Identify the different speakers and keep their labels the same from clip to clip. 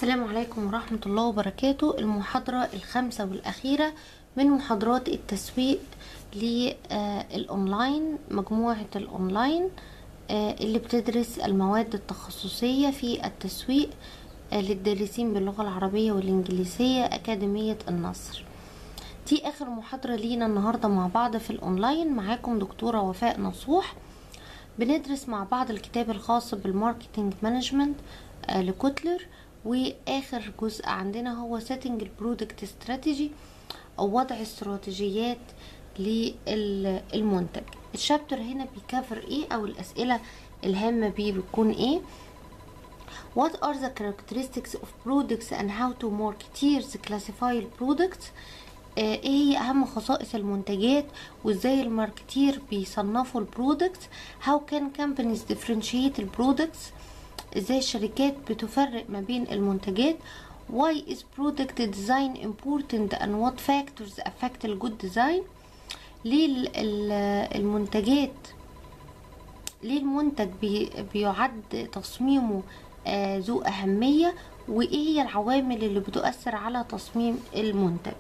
Speaker 1: السلام عليكم ورحمة الله وبركاته. المحاضرة الخامسة والأخيرة من محاضرات التسويق للأونلاين، مجموعة الأونلاين اللي بتدرس المواد التخصصية في التسويق للدارسين باللغة العربية والإنجليزية، أكاديمية النصر. دي آخر محاضرة لينا النهاردة مع بعض في الأونلاين. معاكم دكتورة وفاء نصوح. بندرس مع بعض الكتاب الخاص بالماركتينج مانجمنت لكوتلر، واخر جزء عندنا هو setting البرودكت استراتيجي او وضع استراتيجيات للمنتج. الشابتر هنا بيكفر ايه او الاسئله الهامه بيه بتكون ايه؟ What are the characteristics of products and how to marketers classify products؟ ايه هي اهم خصائص المنتجات وازاي الماركتير بيصنفوا البرودكتس؟ How can companies differentiate البرودكتس؟ ازاي الشركات بتفرق ما بين المنتجات؟ Why is product design important and what factors affect a good design؟ ليه المنتجات، ليه المنتج بيعد تصميمه ذو أهمية، وايه هي العوامل اللي بتؤثر على تصميم المنتج؟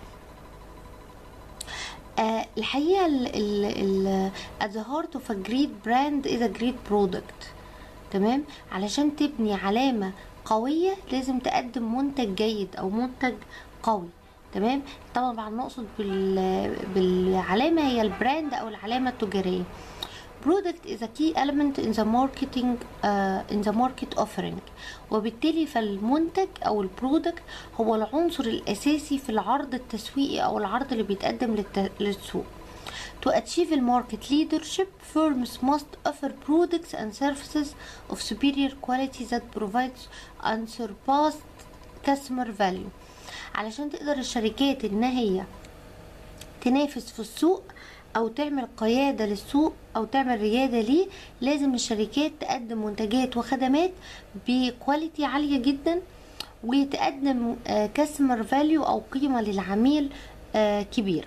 Speaker 1: الحقيقة at the heart of a great brand is a great product. تمام، علشان تبني علامة قوية لازم تقدم منتج جيد او منتج قوي. تمام، طبعا نقصد بالعلامة هي البراند او العلامة التجارية. Product is a key element in the marketing in the market offering. وبالتالي فالمنتج او البرودكت هو العنصر الاساسي في العرض التسويقي او العرض اللي بيتقدم للسوق. To achieve a market leadership, firms must offer products and services of superior quality that provides unsurpassed customer value. علشان تقدر الشركات ان هي تنافس في السوق او تعمل قيادة للسوق او تعمل ريادة ليه، لازم الشركات تقدم منتجات وخدمات بكواليتي عالية جدا، وتقدم كاستمر فاليو او قيمة للعميل كبيرة.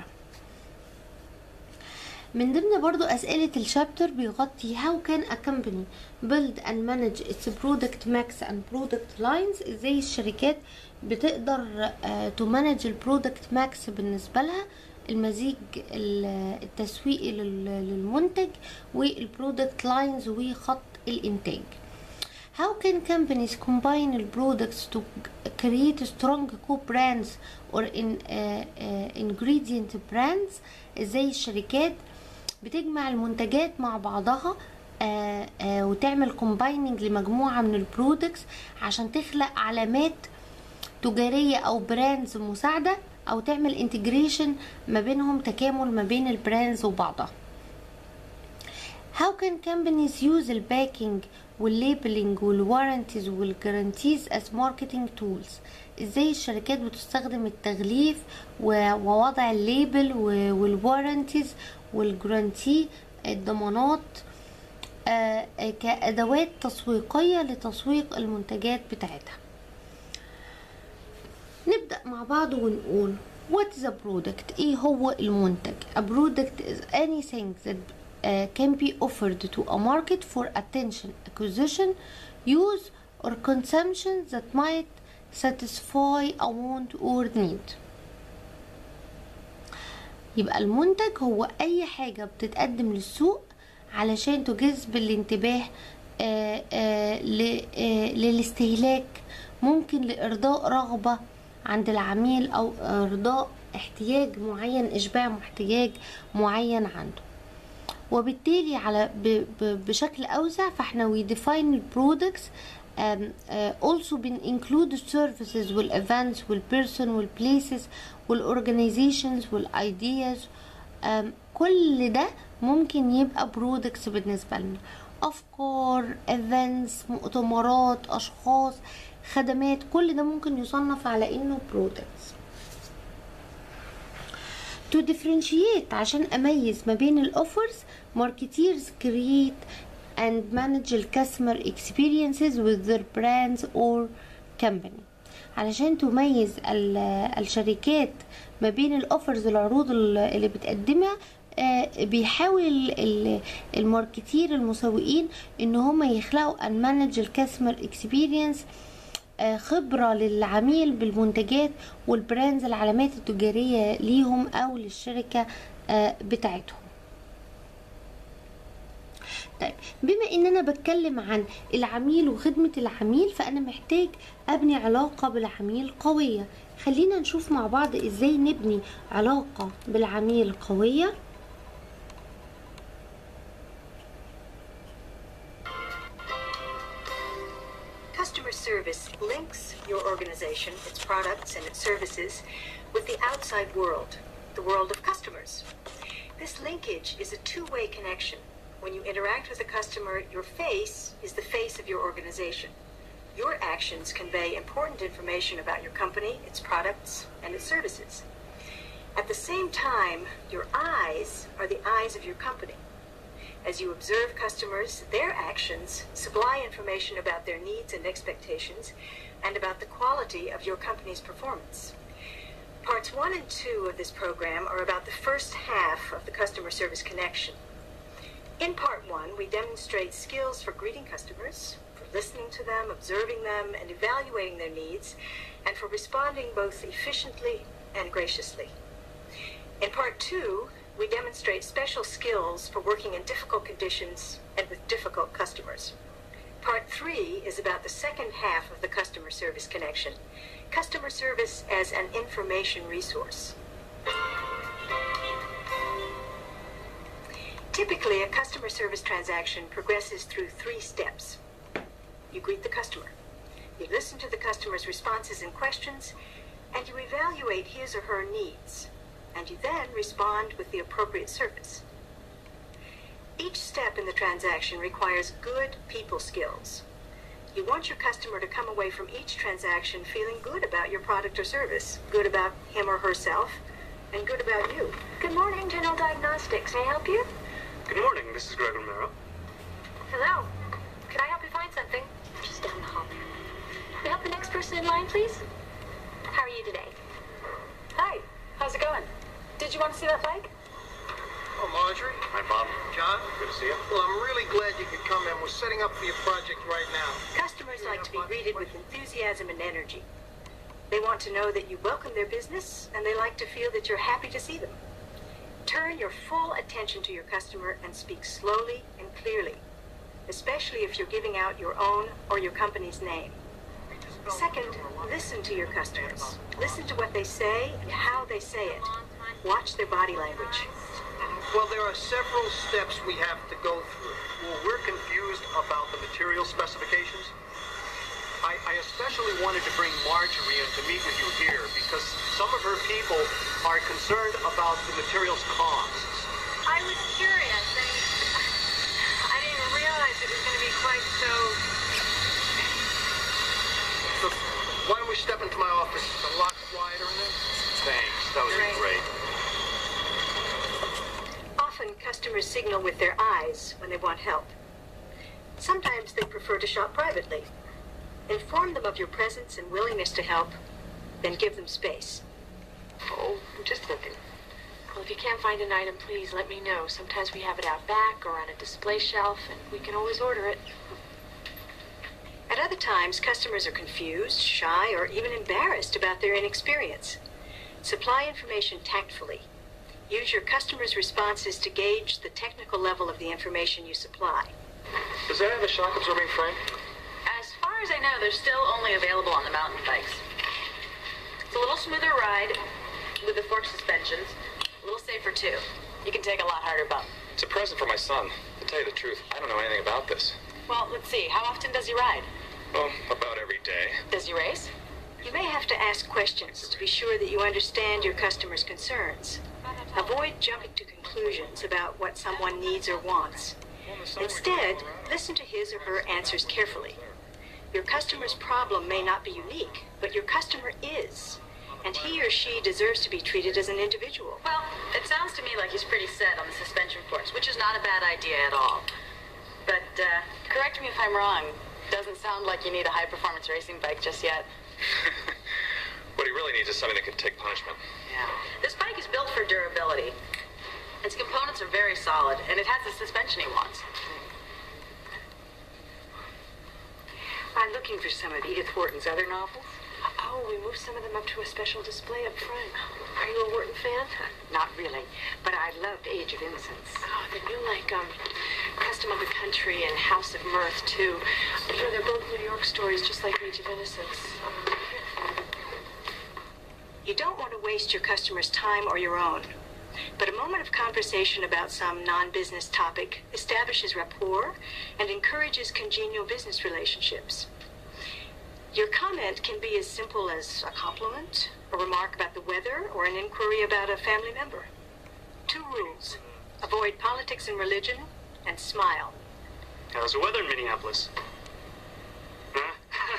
Speaker 1: من ضمن برضو أسئلة الشابتر بيغطي how can a company build and manage its product mix and product lines. ازاي الشركات بتقدر تمانج البرودكت ماكس بالنسبة لها، المزيج التسويقي للمنتج والبرودكت لاينز وخط الانتاج. How can companies combine the products to create strong co-brands or ingredient brands؟ ازاي الشركات بتجمع المنتجات مع بعضها وتعمل كومبايننج لمجموعة من البرودكتس عشان تخلق علامات تجارية او براندز مساعدة، او تعمل انتجريشن ما بينهم، تكامل ما بين البراندز وبعضها. How can companies use الباكينج والليبلينج والوارنتيز والجارانتيز as marketing tools؟ ازاي الشركات بتستخدم التغليف ووضع الليبل والوارنتيز والجارانتي، الضمانات، كأدوات تسويقية لتسويق المنتجات بتاعتها. نبدأ مع بعض ونقول what is a product؟ ايه هو المنتج؟ A product is anything that can be offered to a market for attention, acquisition, use or consumption that might satisfy a want or need. يبقى المنتج هو اي حاجة بتتقدم للسوق علشان تجذب الانتباه للاستهلاك، ممكن لإرضاء رغبة عند العميل او ارضاء احتياج معين، اشباع احتياج معين عنده. وبالتالي على بشكل اوسع فاحنا we define the products also been include services والevents والperson والplaces والorganizations والايدياز. كل ده ممكن يبقى products بالنسبة لنا، افكار، events، مؤتمرات، اشخاص، خدمات، كل ده ممكن يصنف على انه products. To differentiate، عشان اميز ما بين الاوفرز، marketers create and manage the customer experiences with their brands or company. علشان تميز الشركات ما بين الاوفرز، العروض اللي بتقدمها، بيحاول الماركتير المسوقين ان هم يخلقوا and manage the customer experience خبرة للعميل بالمنتجات والبراندز، العلامات التجارية ليهم أو للشركة بتاعتهم. طيب، بما ان انا بتكلم عن العميل وخدمة العميل، فانا محتاج ابني علاقة بالعميل قوية. خلينا نشوف مع بعض ازاي نبني علاقة بالعميل قوية.
Speaker 2: Customer service links your organization, its products and its services with the outside world, the world of customers. This linkage is a two-way connection. When you interact with a customer, your face is the face of your organization. Your actions convey important information about your company, its products, and its services. At the same time, your eyes are the eyes of your company. As you observe customers, their actions supply information about their needs and expectations and about the quality of your company's performance. Parts 1 and 2 of this program are about the first half of the customer service connection. In Part 1, we demonstrate skills for greeting customers, for listening to them, observing them, and evaluating their needs, and for responding both efficiently and graciously. In Part 2, we demonstrate special skills for working in difficult conditions and with difficult customers. Part 3 is about the second half of the customer service connection, customer service as an information resource. Typically, a customer service transaction progresses through 3 steps. You greet the customer, you listen to the customer's responses and questions, and you evaluate his or her needs, and you then respond with the appropriate service. Each step in the transaction requires good people skills. You want your customer to come away from each transaction feeling good about your product or service, good about him or herself, and good about you. Good morning, General Diagnostics. May I help you?
Speaker 3: Good morning, this is Greg Romero.
Speaker 2: Hello. Could I help you find something? Just down the hall. Can we help the next person in line, please? How are you today? Hi. How's it going? Did you want to see that bike?
Speaker 4: Oh, Marjorie.
Speaker 3: Hi, Bob.
Speaker 4: John.
Speaker 3: Good to see you.
Speaker 4: Well, I'm really glad you could come in. We're setting up for your project right now.
Speaker 2: Customers like to be greeted with enthusiasm and energy. They want to know that you welcome their business, and they like to feel that you're happy to see them. Turn your full attention to your customer and speak slowly and clearly, especially if you're giving out your own or your company's name. Second, listen to your customers. Listen to what they say and how they say it. Watch their body language.
Speaker 4: Well, there are several steps we have to go through.
Speaker 3: Well, we're confused about the material specifications. I especially wanted to bring Marjorie in to meet with you here because some of her people are concerned about the material's costs.
Speaker 2: I was curious, and I didn't realize it was going to be quite so...
Speaker 4: So, why don't we step into my office? It's a lot quieter in there.
Speaker 3: Thanks, that was great.
Speaker 2: Often, customers signal with their eyes when they want help. Sometimes they prefer to shop privately. Inform them of your presence and willingness to help, then give them space.
Speaker 5: Oh, I'm just looking. Well, if you can't find an item, please let me know. Sometimes we have it out back or on a display shelf, and we can always order it.
Speaker 2: At other times, customers are confused, shy, or even embarrassed about their inexperience. Supply information tactfully. Use your customers' responses to gauge the technical level of the information you supply.
Speaker 3: Does that have a shock-absorbing frame?
Speaker 5: As far as I know, they're still only available on the mountain bikes. It's a little smoother ride with the fork suspensions, a little safer too. You can take a lot harder bump.
Speaker 3: It's a present for my son. To tell you the truth, I don't know anything about this.
Speaker 5: Well, let's see. How often does he ride?
Speaker 3: Well, about every day.
Speaker 5: Does he race?
Speaker 2: You may have to ask questions to be sure that you understand your customer's concerns. Avoid jumping to conclusions about what someone needs or wants. Instead, listen to his or her answers carefully. Your customer's problem may not be unique, but your customer is, and he or she deserves to be treated as an individual.
Speaker 5: Well, it sounds to me like he's pretty set on the suspension forks, which is not a bad idea at all. But, correct me if I'm wrong. Doesn't sound like you need a high-performance racing bike just yet.
Speaker 3: What he really needs is something that can take punishment.
Speaker 5: Yeah. This bike is built for durability. Its components are very solid, and it has the suspension he wants.
Speaker 2: I'm looking for some of Edith Wharton's other novels. Oh, we moved some of them up to a special display up front. Are you a Wharton fan? Not really, but I loved Age of Innocence. Oh, the new, Custom of the Country and House of Mirth, too. You know, they're both New York stories, just like Age of Innocence. You don't want to waste your customers' time or your own. But a moment of conversation about some non-business topic establishes rapport and encourages congenial business relationships. Your comment can be as simple as a compliment, a remark about the weather, or an inquiry about a family member. 2 rules. Avoid politics and religion, and smile.
Speaker 6: How's the weather in Minneapolis? Huh?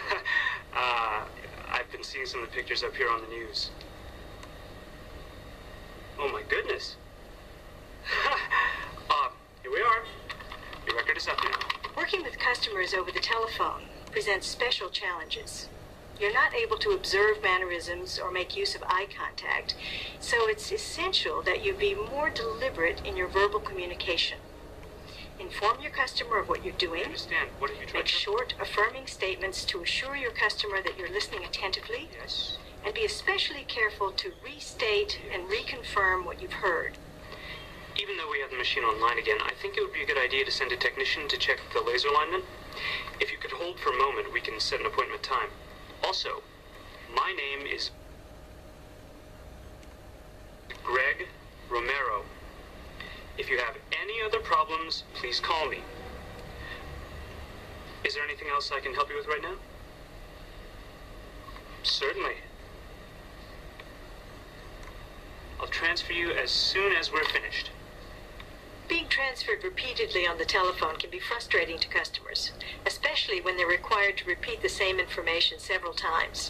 Speaker 6: I've been seeing some of the pictures up here on the news. Oh my goodness. Here we are. Your record is up now.
Speaker 2: Working with customers over the telephone presents special challenges. You're not able to observe mannerisms or make use of eye contact, so it's essential that you be more deliberate in your verbal communication. Inform your customer of what you're doing.
Speaker 6: I understand. What are you trying
Speaker 2: Make short, affirming statements to assure your customer that you're listening attentively.
Speaker 6: Yes.
Speaker 2: And be especially careful to restate and reconfirm what you've heard.
Speaker 6: Even though we have the machine online again, I think it would be a good idea to send a technician to check the laser alignment. If you could hold for a moment, we can set an appointment time. Also, my name is Greg Romero. If you have any other problems, please call me. Is there anything else I can help you with right now? Certainly. I'll transfer you as soon as we're finished.
Speaker 2: Being transferred repeatedly on the telephone can be frustrating to customers, especially when they're required to repeat the same information several times.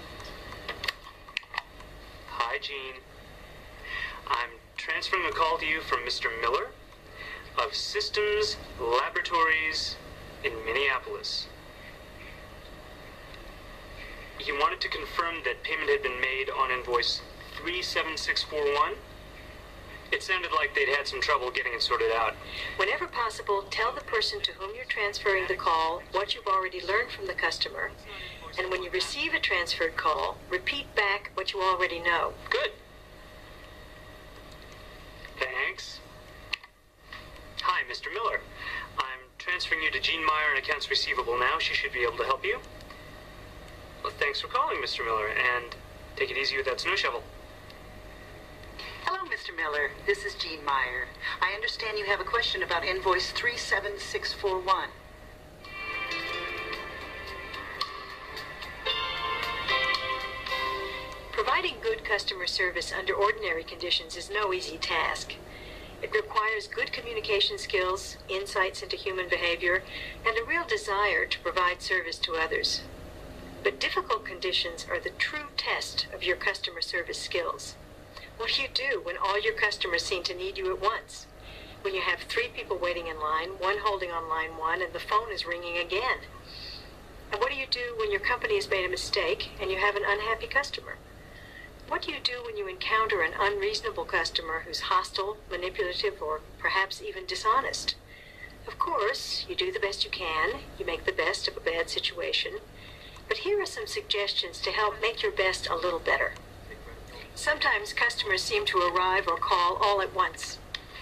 Speaker 6: Hi, Jean. I'm transferring a call to you from Mr. Miller of Systems Laboratories in Minneapolis. He wanted to confirm that payment had been made on invoice 37641. It sounded like they'd had some trouble getting it sorted out.
Speaker 2: Whenever possible, tell the person to whom you're transferring the call what you've already learned from the customer, and when you receive a transferred call, repeat back what you already know.
Speaker 6: Good. Thanks. Hi, Mr. Miller. I'm transferring you to Jean Meyer in Accounts Receivable now. She should be able to help you. Well, thanks for calling, Mr. Miller, and take it easy with that snow shovel.
Speaker 7: Hello, Mr. Miller. This is Jean Meyer. I understand you have a question about invoice 37641.
Speaker 2: Providing good customer service under ordinary conditions is no easy task. It requires good communication skills, insights into human behavior, and a real desire to provide service to others. But difficult conditions are the true test of your customer service skills. What do you do when all your customers seem to need you at once? When you have 3 people waiting in line, 1 holding on line 1, and the phone is ringing again? And what do you do when your company has made a mistake and you have an unhappy customer? What do you do when you encounter an unreasonable customer who's hostile, manipulative, or perhaps even dishonest? Of course, you do the best you can. You make the best of a bad situation. But here are some suggestions to help make your best a little better. Sometimes customers seem to arrive or call all at once.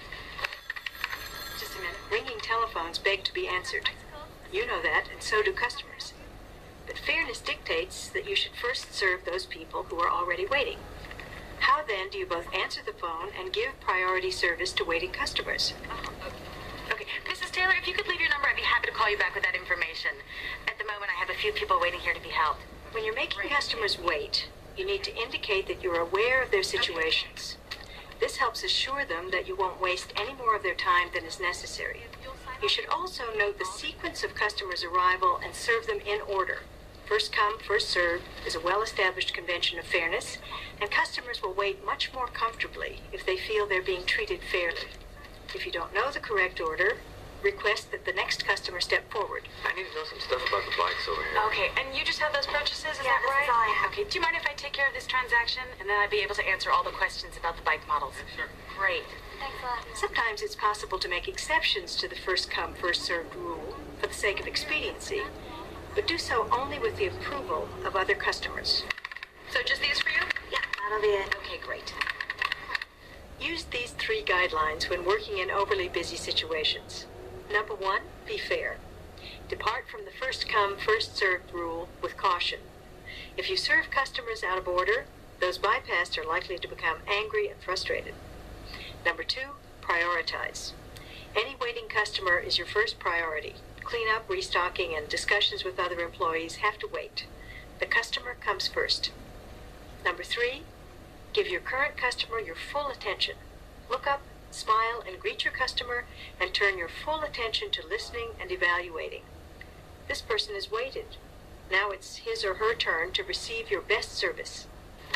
Speaker 2: Just a minute. Ringing telephones beg to be answered. You know that, and so do customers. But fairness dictates that you should first serve those people who are already waiting. How then do you both answer the phone and give priority service to waiting customers?
Speaker 5: Okay, Mrs. Taylor, if you could leave your number, I'd be happy to call you back with that information. At the moment, I have a few people waiting here to be helped.
Speaker 2: When you're making customers wait, you need to indicate that you're aware of their situations. This helps assure them that you won't waste any more of their time than is necessary. You should also note the sequence of customers' arrival and serve them in order. First come, first served is a well-established convention of fairness, and customers will wait much more comfortably if they feel they're being treated fairly. If you don't know the correct order, request that the next customer step forward.
Speaker 4: I need to know some stuff about the bikes over here.
Speaker 5: Okay, and you just have those purchases, is
Speaker 8: Yeah,
Speaker 5: that
Speaker 8: this
Speaker 5: right?
Speaker 8: is all I have.
Speaker 5: Okay, do you mind if I take care of this transaction? And then I'd be able to answer all the questions about the bike models.
Speaker 4: Sure.
Speaker 5: Great.
Speaker 8: Thanks a lot.
Speaker 2: Sometimes it's possible to make exceptions to the first come, first served rule for the sake of expediency. but do so only with the approval of other customers.
Speaker 5: So just these for you?
Speaker 2: Yeah, that'll be it.
Speaker 5: Okay, great.
Speaker 2: Use these 3 guidelines when working in overly busy situations. Number 1, be fair. Depart from the first come, first served rule with caution. If you serve customers out of order, those bypassed are likely to become angry and frustrated. Number 2, prioritize. Any waiting customer is your first priority. Cleanup, restocking, and discussions with other employees have to wait. The customer comes first. Number 3, give your current customer your full attention. Look up, smile, and greet your customer, and turn your full attention to listening and evaluating. This person has waited. Now it's his or her turn to receive your best service.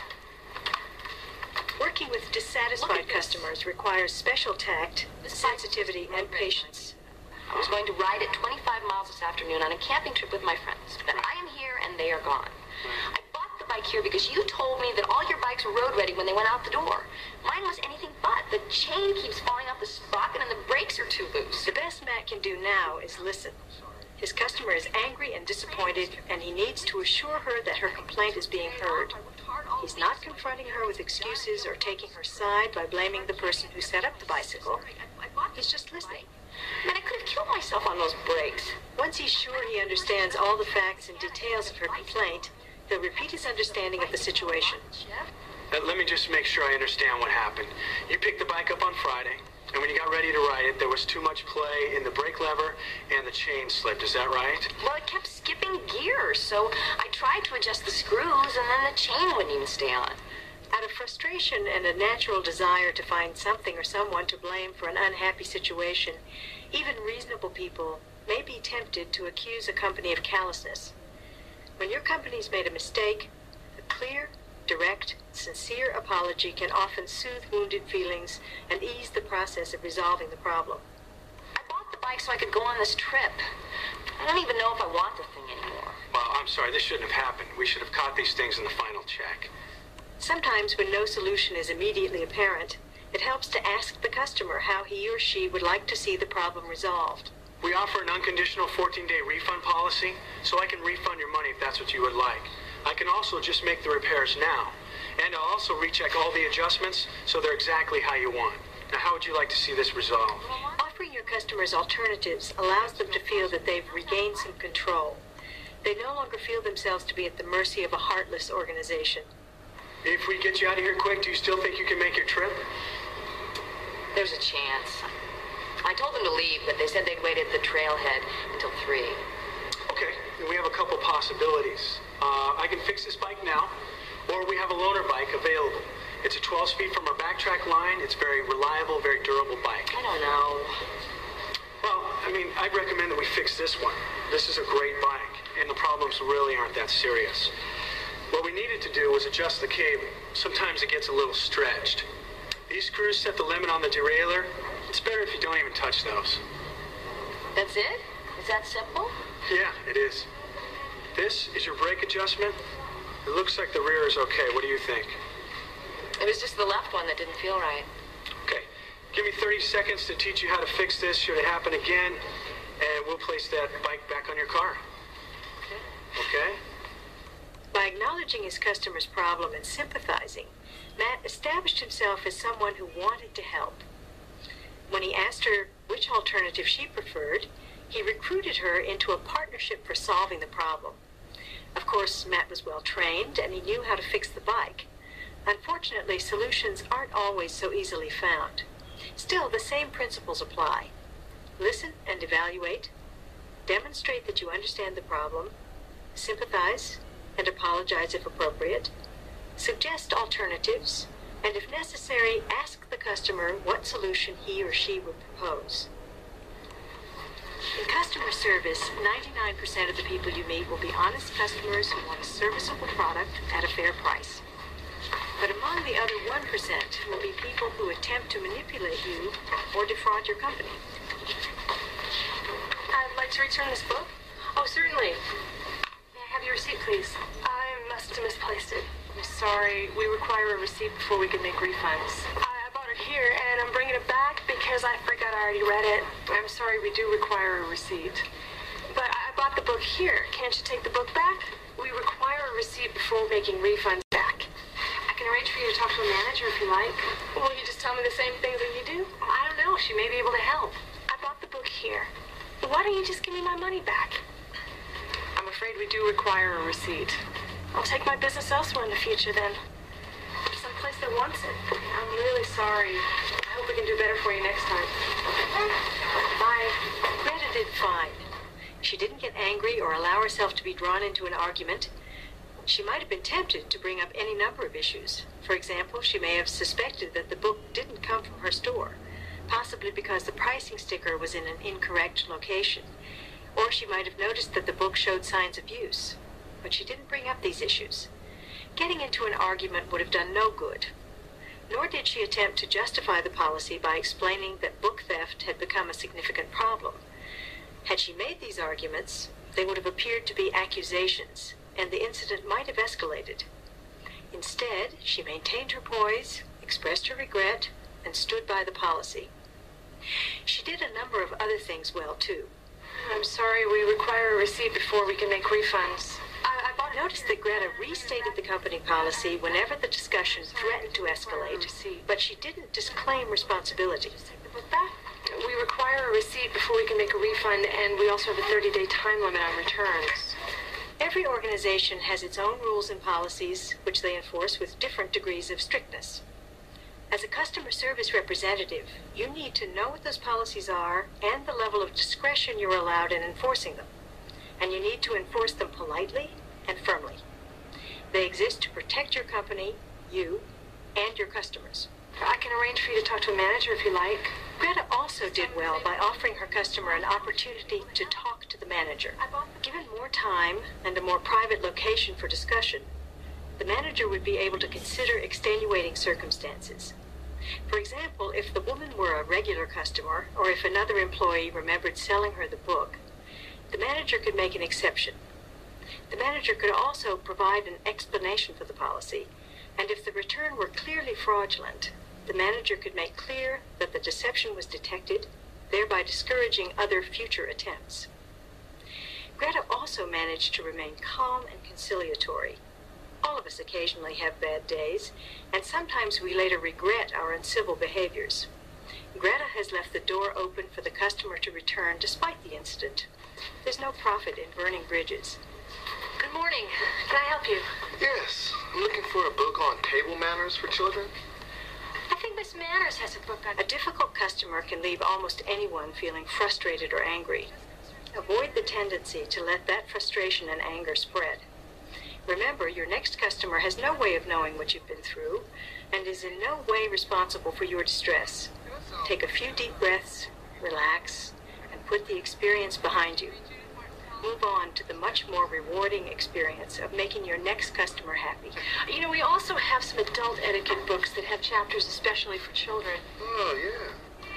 Speaker 2: Working with dissatisfied customers requires special tact, sensitivity, and patience.
Speaker 5: I was going to ride at 25 miles this afternoon on a camping trip with my friends, but I am here and they are gone. I bought the bike here because you told me that all your bikes were road ready when they went out the door. Mine was anything but. The chain keeps falling off the sprocket and the brakes are too loose.
Speaker 2: The best Matt can do now is listen. His customer is angry and disappointed, and he needs to assure her that her complaint is being heard. He's not confronting her with excuses or taking her side by blaming the person who set up the bicycle. He's just listening.
Speaker 5: Man, I could have killed myself on those brakes.
Speaker 2: Once he's sure he understands all the facts and details of her complaint, he'll repeat his understanding of the situation.
Speaker 3: Let me just make sure I understand what happened. You picked the bike up on Friday, and when you got ready to ride it, there was too much play in the brake lever, and the chain slipped. Is that right?
Speaker 5: Well, it kept skipping gears, so I tried to adjust the screws, and then the chain wouldn't even stay on.
Speaker 2: Out of frustration and a natural desire to find something or someone to blame for an unhappy situation, even reasonable people may be tempted to accuse a company of callousness. When your company's made a mistake, a clear, direct, sincere apology can often soothe wounded feelings and ease the process of resolving the problem.
Speaker 5: I bought the bike so I could go on this trip. I don't even know if I want the thing anymore.
Speaker 3: Well, I'm sorry, this shouldn't have happened. We should have caught these things in the final check.
Speaker 2: Sometimes when no solution is immediately apparent, it helps to ask the customer how he or she would like to see the problem resolved.
Speaker 3: We offer an unconditional 14-day refund policy, so I can refund your money if that's what you would like. I can also just make the repairs now, and I'll also recheck all the adjustments so they're exactly how you want. Now, how would you like to see this resolved?
Speaker 2: Offering your customers alternatives allows them to feel that they've regained some control. They no longer feel themselves to be at the mercy of a heartless organization.
Speaker 3: If we get you out of here quick, do you still think you can make your trip?
Speaker 5: There's a chance. I told them to leave, but they said they'd wait at the trailhead until 3.
Speaker 3: Okay, we have a couple possibilities. I can fix this bike now, or we have a loaner bike available. It's a 12 speed from our backtrack line. It's very reliable, very durable bike.
Speaker 5: I don't know.
Speaker 3: Well, I mean, I'd recommend that we fix this one. This is a great bike, and the problems really aren't that serious. What we needed to do was adjust the cable. Sometimes it gets a little stretched. These screws set the limit on the derailleur. It's better if you don't even touch those.
Speaker 5: That's it? Is that simple?
Speaker 3: Yeah, it is. This is your brake adjustment. It looks like the rear is okay. What do you think?
Speaker 5: It was just the left one that didn't feel right.
Speaker 3: Okay. Give me 30 seconds to teach you how to fix this should it happen again, and we'll place that bike back on your car. Okay?
Speaker 2: By acknowledging his customer's problem and sympathizing, Matt established himself as someone who wanted to help. When he asked her which alternative she preferred, he recruited her into a partnership for solving the problem. Of course, Matt was well trained and he knew how to fix the bike. Unfortunately, solutions aren't always so easily found. Still, the same principles apply. Listen and evaluate. Demonstrate that you understand the problem. Sympathize and apologize if appropriate. Suggest alternatives. And if necessary, ask the customer what solution he or she would propose. In customer service, 99% of the people you meet will be honest customers who want a serviceable product at a fair price. But among the other 1% will be people who attempt to manipulate you or defraud your company.
Speaker 8: I'd like to return this book. Oh, certainly. May I have your receipt, please? I must have misplaced it. I'm sorry. We require a receipt before we can make refunds. I bought it here, and I'm bringing it back because I forgot I already read it. I'm sorry, we do require a receipt. But I bought the book here. Can't you take the book back? We require a receipt before making refunds back. I can arrange for you to talk to a manager if you like. Will you just tell me the same things that you do?
Speaker 5: I don't know. She may be able to help.
Speaker 8: I bought the book here. Why don't you just give me my money back? I'm afraid we do require a receipt. I'll take my business elsewhere in the future then. Someplace that wants it. I'm really sorry. I hope we can do better for you next time.
Speaker 2: Bye. Greta did fine. She didn't get angry or allow herself to be drawn into an argument. She might have been tempted to bring up any number of issues. For example, she may have suspected that the book didn't come from her store, possibly because the pricing sticker was in an incorrect location. Or she might have noticed that the book showed signs of use. But she didn't bring up these issues. Getting into an argument would have done no good. Nor did she attempt to justify the policy by explaining that book theft had become a significant problem. Had she made these arguments, they would have appeared to be accusations, and the incident might have escalated. Instead, she maintained her poise, expressed her regret, and stood by the policy. She did a number of other things well, too.
Speaker 8: I'm sorry, we require a receipt before we can make refunds.
Speaker 2: Notice that Greta restated the company policy whenever the discussion threatened to escalate, but she didn't disclaim responsibility.
Speaker 8: We require a receipt before we can make a refund, and we also have a 30-day time limit on returns.
Speaker 2: Every organization has its own rules and policies, which they enforce with different degrees of strictness. As a customer service representative, you need to know what those policies are and the level of discretion you're allowed in enforcing them. And you need to enforce them politely and firmly. They exist to protect your company, you, and your customers.
Speaker 8: I can arrange for you to talk to a manager if you like.
Speaker 2: Greta also did well by offering her customer an opportunity to talk to the manager. Given more time and a more private location for discussion, the manager would be able to consider extenuating circumstances. For example, if the woman were a regular customer, or if another employee remembered selling her the book, the manager could make an exception. The manager could also provide an explanation for the policy, and if the return were clearly fraudulent, the manager could make clear that the deception was detected, thereby discouraging other future attempts. Greta also managed to remain calm and conciliatory. All of us occasionally have bad days, and sometimes we later regret our uncivil behaviors. Greta has left the door open for the customer to return despite the incident. There's no profit in burning bridges.
Speaker 8: Good morning. Can I help you?
Speaker 4: Yes. I'm looking for a book on table manners for children.
Speaker 8: I think Miss Manners has a book on...
Speaker 2: A difficult customer can leave almost anyone feeling frustrated or angry. Avoid the tendency to let that frustration and anger spread. Remember, your next customer has no way of knowing what you've been through and is in no way responsible for your distress. Take a few deep breaths, relax, and put the experience behind you. Move on to the much more rewarding experience of making your next customer happy.
Speaker 8: You know, we also have some adult etiquette books that have chapters especially for children.
Speaker 4: Oh, yeah.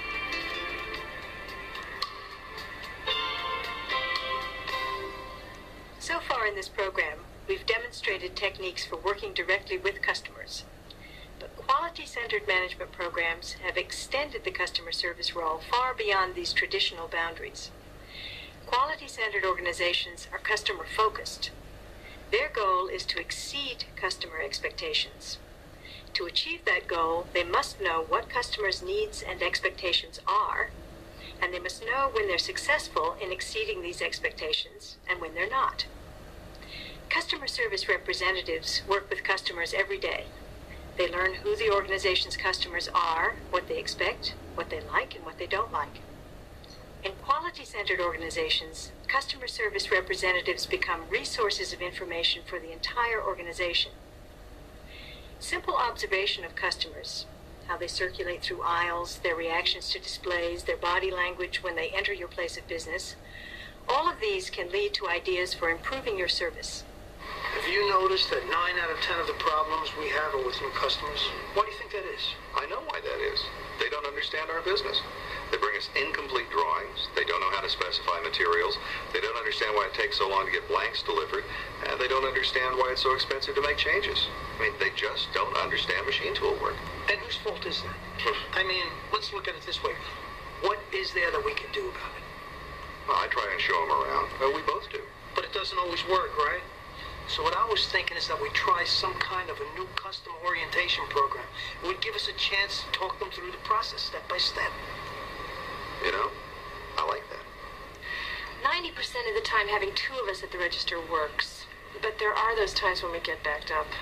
Speaker 2: So far in this program, we've demonstrated techniques for working directly with customers. But quality-centered management programs have extended the customer service role far beyond these traditional boundaries. Quality-centered organizations are customer-focused. Their goal is to exceed customer expectations. To achieve that goal, they must know what customers' needs and expectations are, and they must know when they're successful in exceeding these expectations and when they're not. Customer service representatives work with customers every day. They learn who the organization's customers are, what they expect, what they like, and what they don't like. In quality-centered organizations, customer service representatives become resources of information for the entire organization. Simple observation of customers, how they circulate through aisles, their reactions to displays, their body language when they enter your place of business, all of these can lead to ideas for improving your service.
Speaker 4: Have you noticed that 9 out of 10 of the problems we have are with new customers? Why do you think that is?
Speaker 9: I know why that is. They don't understand our business. They bring us incomplete drawings. They don't know how to specify materials. They don't understand why it takes so long to get blanks delivered. And they don't understand why it's so expensive to make changes. I mean, they just don't understand machine tool work.
Speaker 4: And whose fault is that? I mean, let's look at it this way. What is there that we can do about it?
Speaker 9: Well, I try and show them around. Well, we both do.
Speaker 4: But it doesn't always work, right? So what I was thinking is that we try some kind of a new customer orientation program. It would give us a chance to talk them through the process step by step.
Speaker 9: You know, I like that.
Speaker 8: 90% of the time, having two of us at the register works. But there are those times when we get backed up.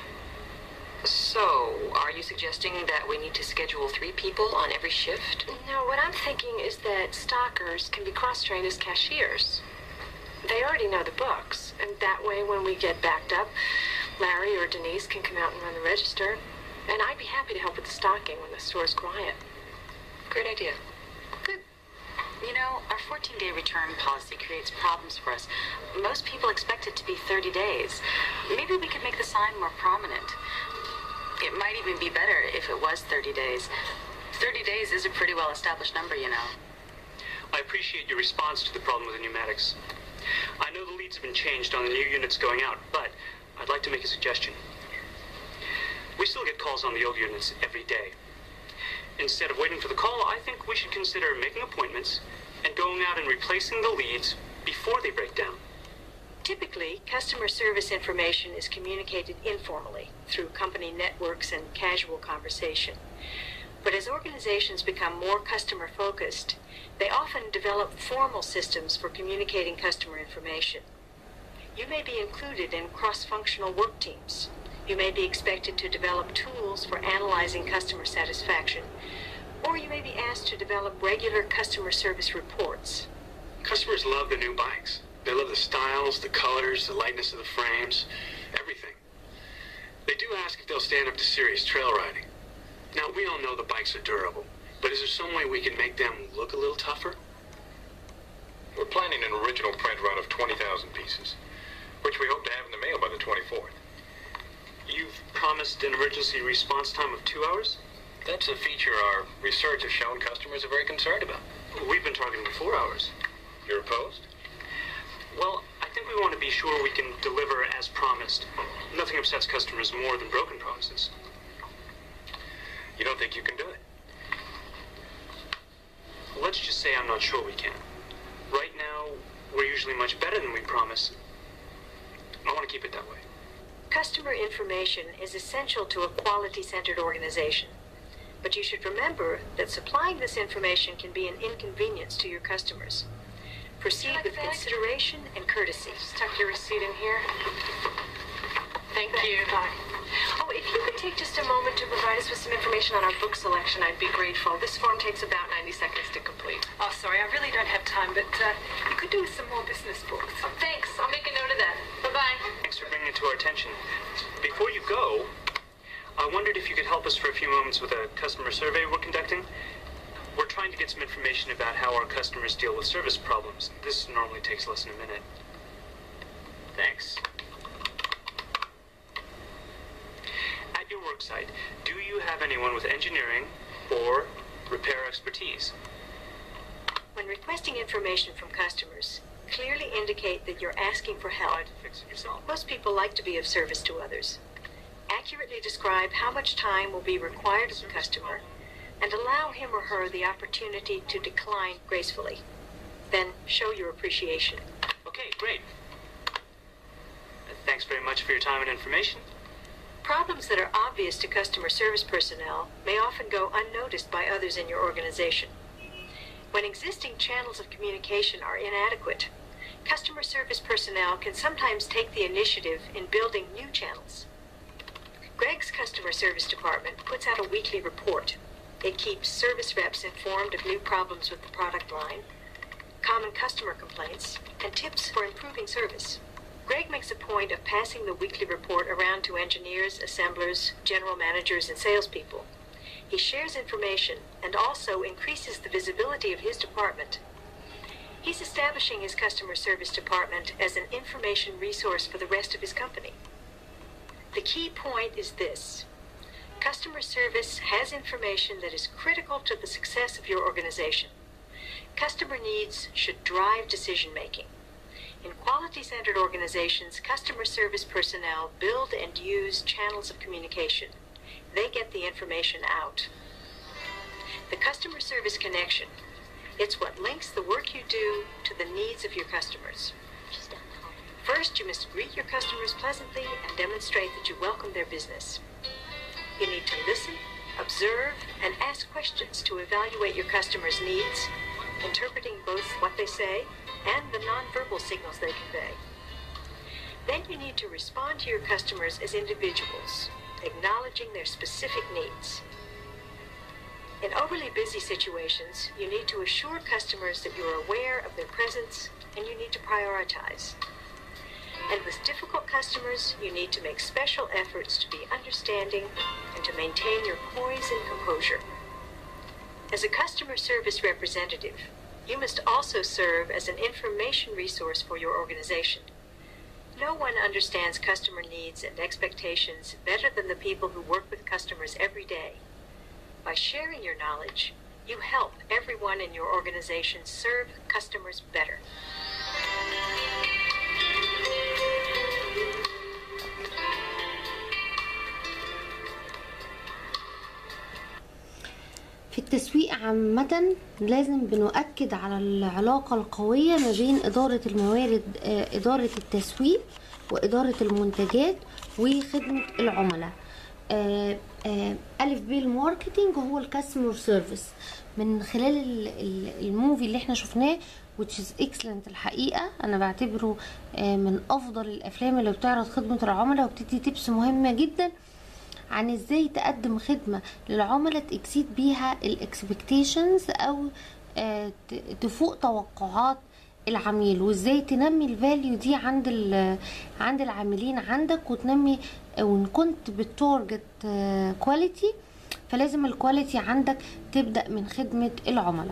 Speaker 5: So, are you suggesting that we need to schedule 3 people on every shift?
Speaker 8: No, what I'm thinking is that stockers can be cross-trained as cashiers. They already know the books, and that way when we get backed up, Larry or Denise can come out and run the register. And I'd be happy to help with the stocking when the store's quiet.
Speaker 5: Great idea.
Speaker 7: Good. You know, our 14-day return policy creates problems for us. Most people expect it to be 30 days. Maybe we could make the sign more prominent. It might even be better if it was 30 days. 30 days is a pretty well-established number, you know.
Speaker 6: I appreciate your response to the problem with the pneumatics. I know the leads have been changed on the new units going out, but I'd like to make a suggestion. We still get calls on the old units every day. Instead of waiting for the call, I think we should consider making appointments and going out and replacing the leads before they break down.
Speaker 2: Typically, customer service information is communicated informally through company networks and casual conversation. But as organizations become more customer-focused, they often develop formal systems for communicating customer information. You may be included in cross-functional work teams. You may be expected to develop tools for analyzing customer satisfaction, or you may be asked to develop regular customer service reports.
Speaker 3: Customers love the new bikes. They love the styles, the colors, the lightness of the frames, everything. They do ask if they'll stand up to serious trail riding. Now, we all know the bikes are durable, but is there some way we can make them look a little tougher?
Speaker 9: We're planning an original print run of 20,000 pieces, which we hope to have in the mail by the 24th.
Speaker 6: You've promised an emergency response time of 2 hours?
Speaker 9: That's a feature our research has shown customers are very concerned about.
Speaker 6: We've been targeting 4 hours.
Speaker 9: You're opposed?
Speaker 6: Well, I think we want to be sure we can deliver as promised. Nothing upsets customers more than broken promises.
Speaker 9: You don't think you can do it?
Speaker 6: Let's just say I'm not sure we can. Right now, we're usually much better than we promise. I want to keep it that way.
Speaker 2: Customer information is essential to a quality-centered organization. But you should remember that supplying this information can be an inconvenience to your customers. Proceed with consideration and courtesy.
Speaker 8: Just tuck your receipt in here. Thank you.
Speaker 2: Bye.
Speaker 8: Oh, if you could take just a moment to provide us with some information on our book selection, I'd be grateful. This form takes about 90 seconds to complete.
Speaker 10: Oh, sorry, I really don't have time, but you could do with some more business books.
Speaker 8: Oh, thanks. I'll make a note of that. Bye-bye.
Speaker 6: Thanks for bringing it to our attention. Before you go, I wondered if you could help us for a few moments with a customer survey we're conducting. We're trying to get some information about how our customers deal with service problems. This normally takes less than a minute. Thanks. At your work site, do you have anyone with engineering or repair expertise?
Speaker 2: When requesting information from customers, clearly indicate that you're asking for help.
Speaker 6: Try to fix it yourself.
Speaker 2: Most people like to be of service to others. Accurately describe how much time will be required of the customer and allow him or her the opportunity to decline gracefully. Then show your appreciation.
Speaker 6: Okay, great. Thanks very much for your time and information.
Speaker 2: Problems that are obvious to customer service personnel may often go unnoticed by others in your organization. When existing channels of communication are inadequate, customer service personnel can sometimes take the initiative in building new channels. Greg's customer service department puts out a weekly report. It keeps service reps informed of new problems with the product line, common customer complaints, and tips for improving service. Greg makes a point of passing the weekly report around to engineers, assemblers, general managers, and salespeople. He shares information and also increases the visibility of his department. He's establishing his customer service department as an information resource for the rest of his company. The key point is this: customer service has information that is critical to the success of your organization. Customer needs should drive decision-making. In quality-centered organizations, customer service personnel build and use channels of communication. They get the information out. The customer service connection, It's what links the work you do to the needs of your customers. First, you must greet your customers pleasantly and demonstrate that you welcome their business. You need to listen, observe, and ask questions to evaluate your customers' needs, interpreting both what they say and the nonverbal signals they convey. Then you need to respond to your customers as individuals, acknowledging their specific needs. In overly busy situations, you need to assure customers that you are aware of their presence and you need to prioritize. And with difficult customers, you need to make special efforts to be understanding and to maintain your poise and composure. As a customer service representative, you must also serve as an information resource for your organization. No one understands customer needs and expectations better than the people who work with customers every day. By sharing your knowledge, you help everyone in your organization serve customers better.
Speaker 1: في التسويق عامة لازم بنؤكد على العلاقة القوية ما بين إدارة الموارد، إدارة التسويق وإدارة المنتجات وخدمة العملاء. ألف ب الماركتينج هو الكاستمر سيرفيس. من خلال الموفي اللي احنا شفناه which is excellent الحقيقة، أنا بعتبره من أفضل الأفلام اللي بتعرض خدمة العملاء وبتدي تيبس مهمة جدا عن ازاي تقدم خدمة للعملاء تكسيد بيها الاكسبكتيشنز او تفوق توقعات العميل، وازاي تنمي الفاليو دي عند العاملين عندك، وتنمي وان كنت بالتارجت كواليتي فلازم الكواليتي عندك تبدأ من خدمة العملاء.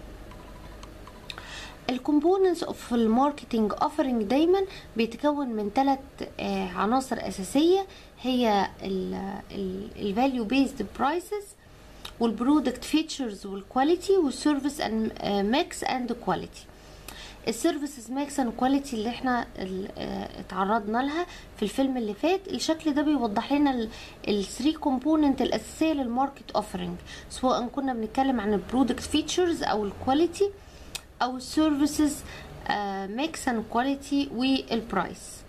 Speaker 1: الكومبوننتس اوف الماركتنج اوفرنج دايما بيتكون من 3 عناصر اساسيه، هي الفاليو بيزد برايسز والبرودكت فيتشرز والكواليتي والسيرفيس ميكس اند كواليتي. السيرفيسز ميكس اند كواليتي اللي احنا اتعرضنا لها في الفيلم اللي فات، الشكل ده بيوضح لنا ال3 كومبوننت الاساسيه للماركت اوفرنج، سواء كنا بنتكلم عن البرودكت فيتشرز او الكواليتي او السيرفيسز ميكس اند كواليتي والبرايس.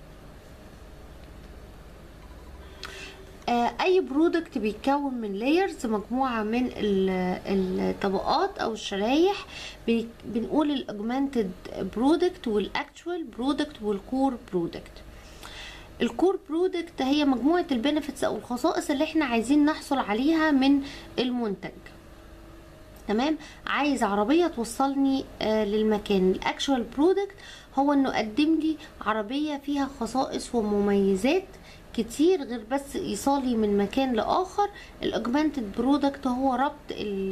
Speaker 1: اي برودكت بيتكون من لايرز، مجموعه من الطبقات او الشرايح. بنقول الاوجمانتد برودكت والاكتوال برودكت والكور برودكت. الكور برودكت هي مجموعه البنفيتس او الخصائص اللي احنا عايزين نحصل عليها من المنتج. تمام، عايز عربيه توصلني للمكان. الاكشوال برودكت هو انه قدم لي عربيه فيها خصائص ومميزات كتير غير بس ايصالي من مكان لاخر. الاوجمانتد برودكت هو ربط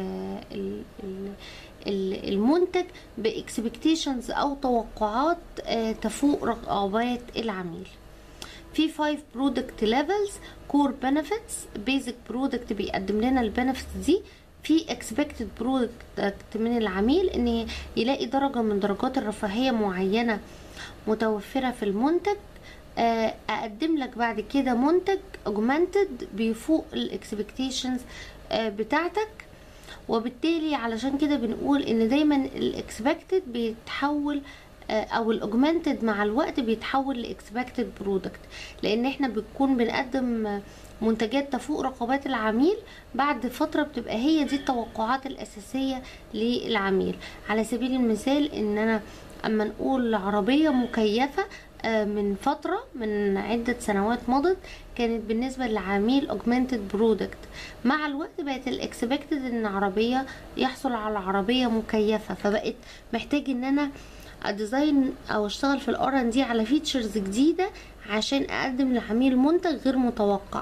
Speaker 1: المنتج باكسبكتيشنز او توقعات تفوق رغبات العميل. في 5 برودكت ليفلز. كور بنفيتس، بيزك برودكت بيقدم لنا البنفيتس دي. في اكسبكتد برودكت من العميل ان يلاقي درجه من درجات الرفاهيه معينه متوفره في المنتج. اقدم لك بعد كده منتج اوجمانتد بيفوق الاكسبكتيشنز بتاعتك، وبالتالي علشان كده بنقول ان دايما الاكسبكتد بيتحول او الاوجمانتد مع الوقت بيتحول لاكسبكتد برودكت، لان احنا بنكون بنقدم منتجات تفوق رغبات العميل، بعد فترة بتبقى هي دي التوقعات الاساسية للعميل. على سبيل المثال ان انا اما نقول عربية مكيفة من فترة من عدة سنوات مضت كانت بالنسبة للعميل augmented برودكت، مع الوقت بقت الاكسبكتد ان عربية يحصل على عربية مكيفة، فبقت محتاج ان انا اديزاين او اشتغل في الR&D على فيتشرز جديدة عشان اقدم للعميل منتج غير متوقع.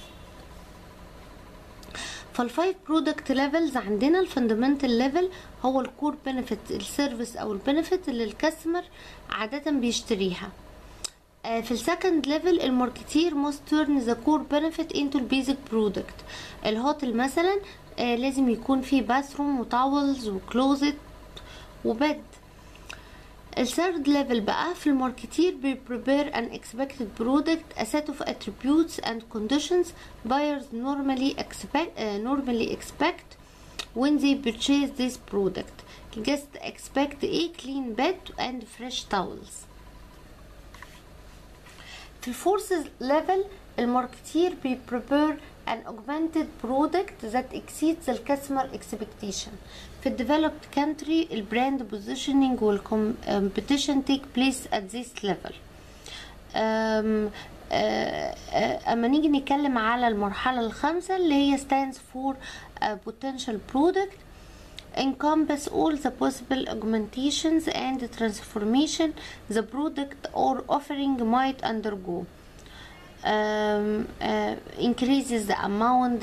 Speaker 1: فالفايف برودكت ليفلز عندنا. الفندمنتال ليفل هو الكور بنفيت، السيرفيس او البنفيت اللي الكاستمر عادة بيشتريها. في السكند ليفل الماركتير must turn the core benefit into the basic product. الهوتل مثلا لازم يكون فيه باثروم وتاولز وكلوزت وبيد. الثيرد ليفل بقى في الماركتير prepare an expected product, a set of attributes and conditions buyers normally expect when they purchase this product. Just expect a clean bed and fresh towels. في الفورث ليفل الماركتير prepare an augmented product that exceeds the customer expectation. في الdeveloped country البراند positioning والcompetition take place at this level. اما نيجي نتكلم على المرحلة الخامسة اللي هي stands for a potential product encompass all the possible augmentations and transformation the product or offering might undergo. Increases the amount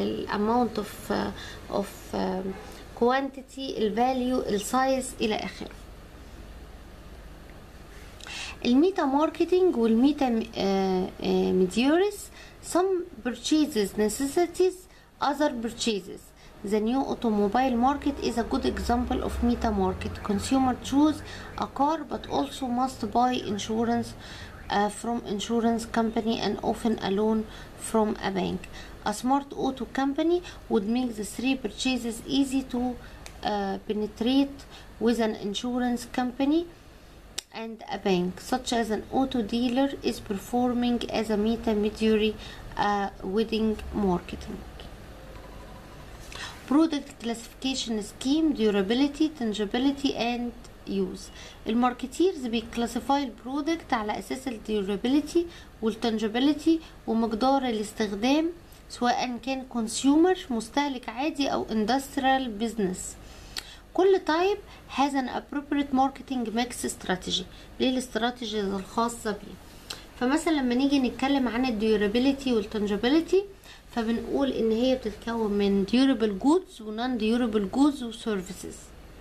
Speaker 1: of quantity, value, size إلى آخره. الميتا ماركتينج والميتا ميديوريس some purchases necessities other purchases. The new automobile market is a good example of meta market. Consumer choose a car but also must buy insurance from insurance company and often a loan from a bank. A smart auto company would make the three purchases easy to penetrate with an insurance company and a bank, such as an auto dealer is performing as a intermediary wedding marketing. Product classification scheme, durability, tangibility and use. الماركتيرز بيكلاسيفاي البرودكت على اساس الديورابيليتي والتنجبيليتي ومقدار الاستخدام سواء كان كونسيومر مستهلك عادي او industrial business. كل تايب has an appropriate marketing mix strategy. ليه الاستراتيجي الخاصة بيه؟ فمثلا لما نيجي نتكلم عن الديورابيليتي والتنجبيليتي فبنقول ان هي بتتكون من durable goods و non durable goods و services.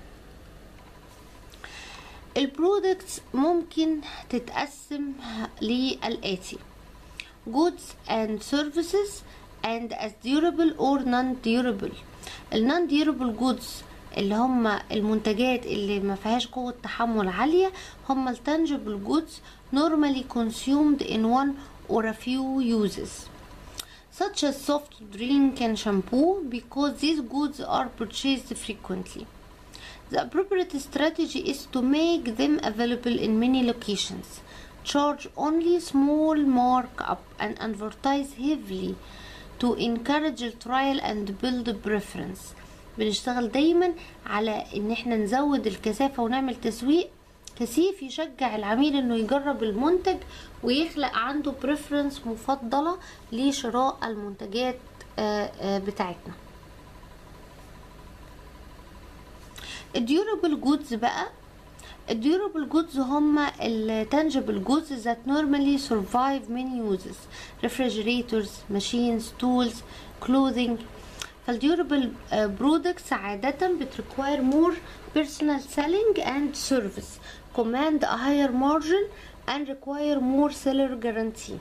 Speaker 1: البرودكتس ممكن تتقسم للآتي: goods and services and as durable or non durable. ال non durable goods اللي هم المنتجات اللي ما فيهاش قوة تحمل عالية هم ال tangible goods normally consumed in one or a few uses such as soft drink and shampoo because these goods are purchased frequently. The appropriate strategy is to make them available in many locations, charge only small markup and advertise heavily to encourage the trial and build preference. بنشتغل دايما على ان احنا نزود الكثافة ونعمل تسويق كثيف يشجع العميل انه يجرب المنتج ويخلق عنده preference مفضلة لشراء المنتجات بتاعتنا. الديورابل جودز بقى، الديورابل جودز هما التانجبل جودز that normally survive many uses: refrigerators, machines, tools, clothing. فالديورابل برودكتس عادة بتrequire more personal selling and service, command a higher margin and require more seller guarantee.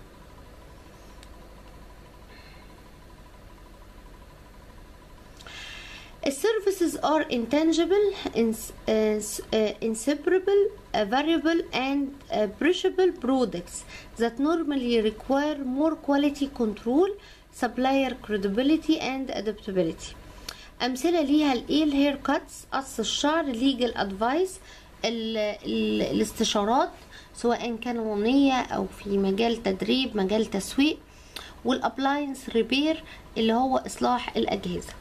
Speaker 1: Services are intangible, inseparable, variable and perishable products that normally require more quality control, supplier credibility and adaptability. أمثلة ليها الهير كاتس، قص الشعر، legal advice، الاستشارات سواء كان قانونية أو في مجال تدريب، مجال تسويق، والابلاينس ريبير اللي هو إصلاح الأجهزة.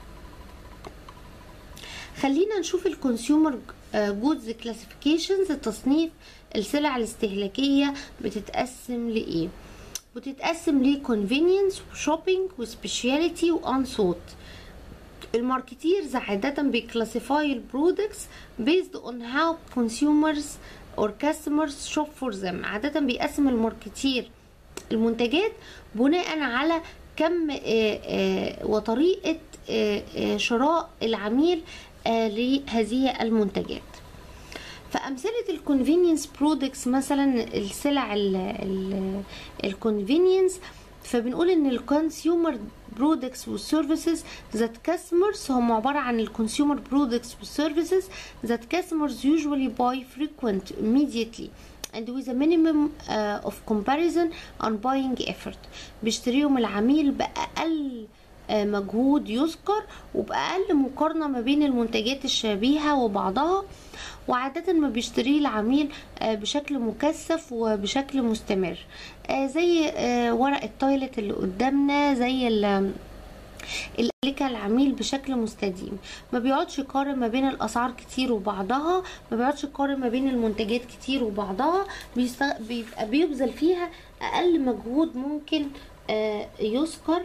Speaker 1: خلينا نشوف الكونسيومر جودز كلاسيفيكيشنز. تصنيف السلع الاستهلاكية بتتقسم لإيه؟ بتتقسم لكونفينينس وشوبينج وسبيشاليتي وانسوت. الماركتيرز عادة بيكلاسيفاي البرودكتس based on how consumers or customers shop for them. عادة بيقسم الماركتير المنتجات بناء على كم وطريقة شراء العميل لهذه المنتجات. فأمثلة الكونفينينس برودكتس مثلا السلع الكونفينينس، فبنقول ان الكونسيومر برودكتس والسيرفيسز ذات كاستمرز هم عبارة عن الكونسيومر برودكتس والسيرفيسز ذات كاستمرز usually buy frequent immediately and with a minimum of comparison on buying effort. بيشتريهم العميل بأقل مجهود يذكر، وبأقل مقارنة ما بين المنتجات الشبيهة وبعضها، وعادة ما بيشتريه العميل بشكل مكثف وبشكل مستمر، زي ورق التويلت اللي قدامنا، زي اللي العميل بشكل مستديم. ما بيقعدش يقارن ما بين الاسعار كتير وبعضها، ما بيقعدش يقارن ما بين المنتجات كتير وبعضها، بيبقى بيبذل فيها اقل مجهود ممكن يذكر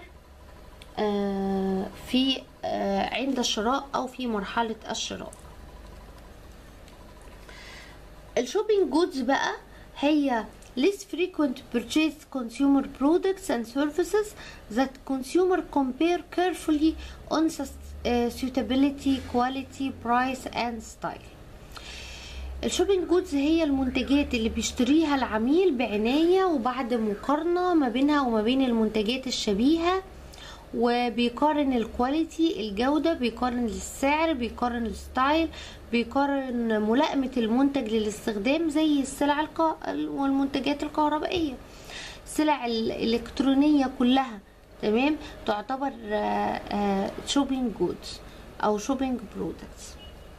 Speaker 1: في عند الشراء او في مرحلة الشراء. الشوبينج جودز بقى هي less frequent purchase consumer products and services that consumer compare carefully on suitability, quality, price and style. الشوبينج جودز هي المنتجات اللي بيشتريها العميل بعناية وبعد مقارنة ما بينها وما بين المنتجات الشبيهة، وبيقارن الكواليتي الجودة، بيقارن السعر، بيقارن الستايل، بيقارن ملائمة المنتج للاستخدام، زي السلع والمنتجات الكهربائية، السلع الإلكترونية كلها. تمام، تعتبر شوبينج جودز أو شوبينج برودكتس.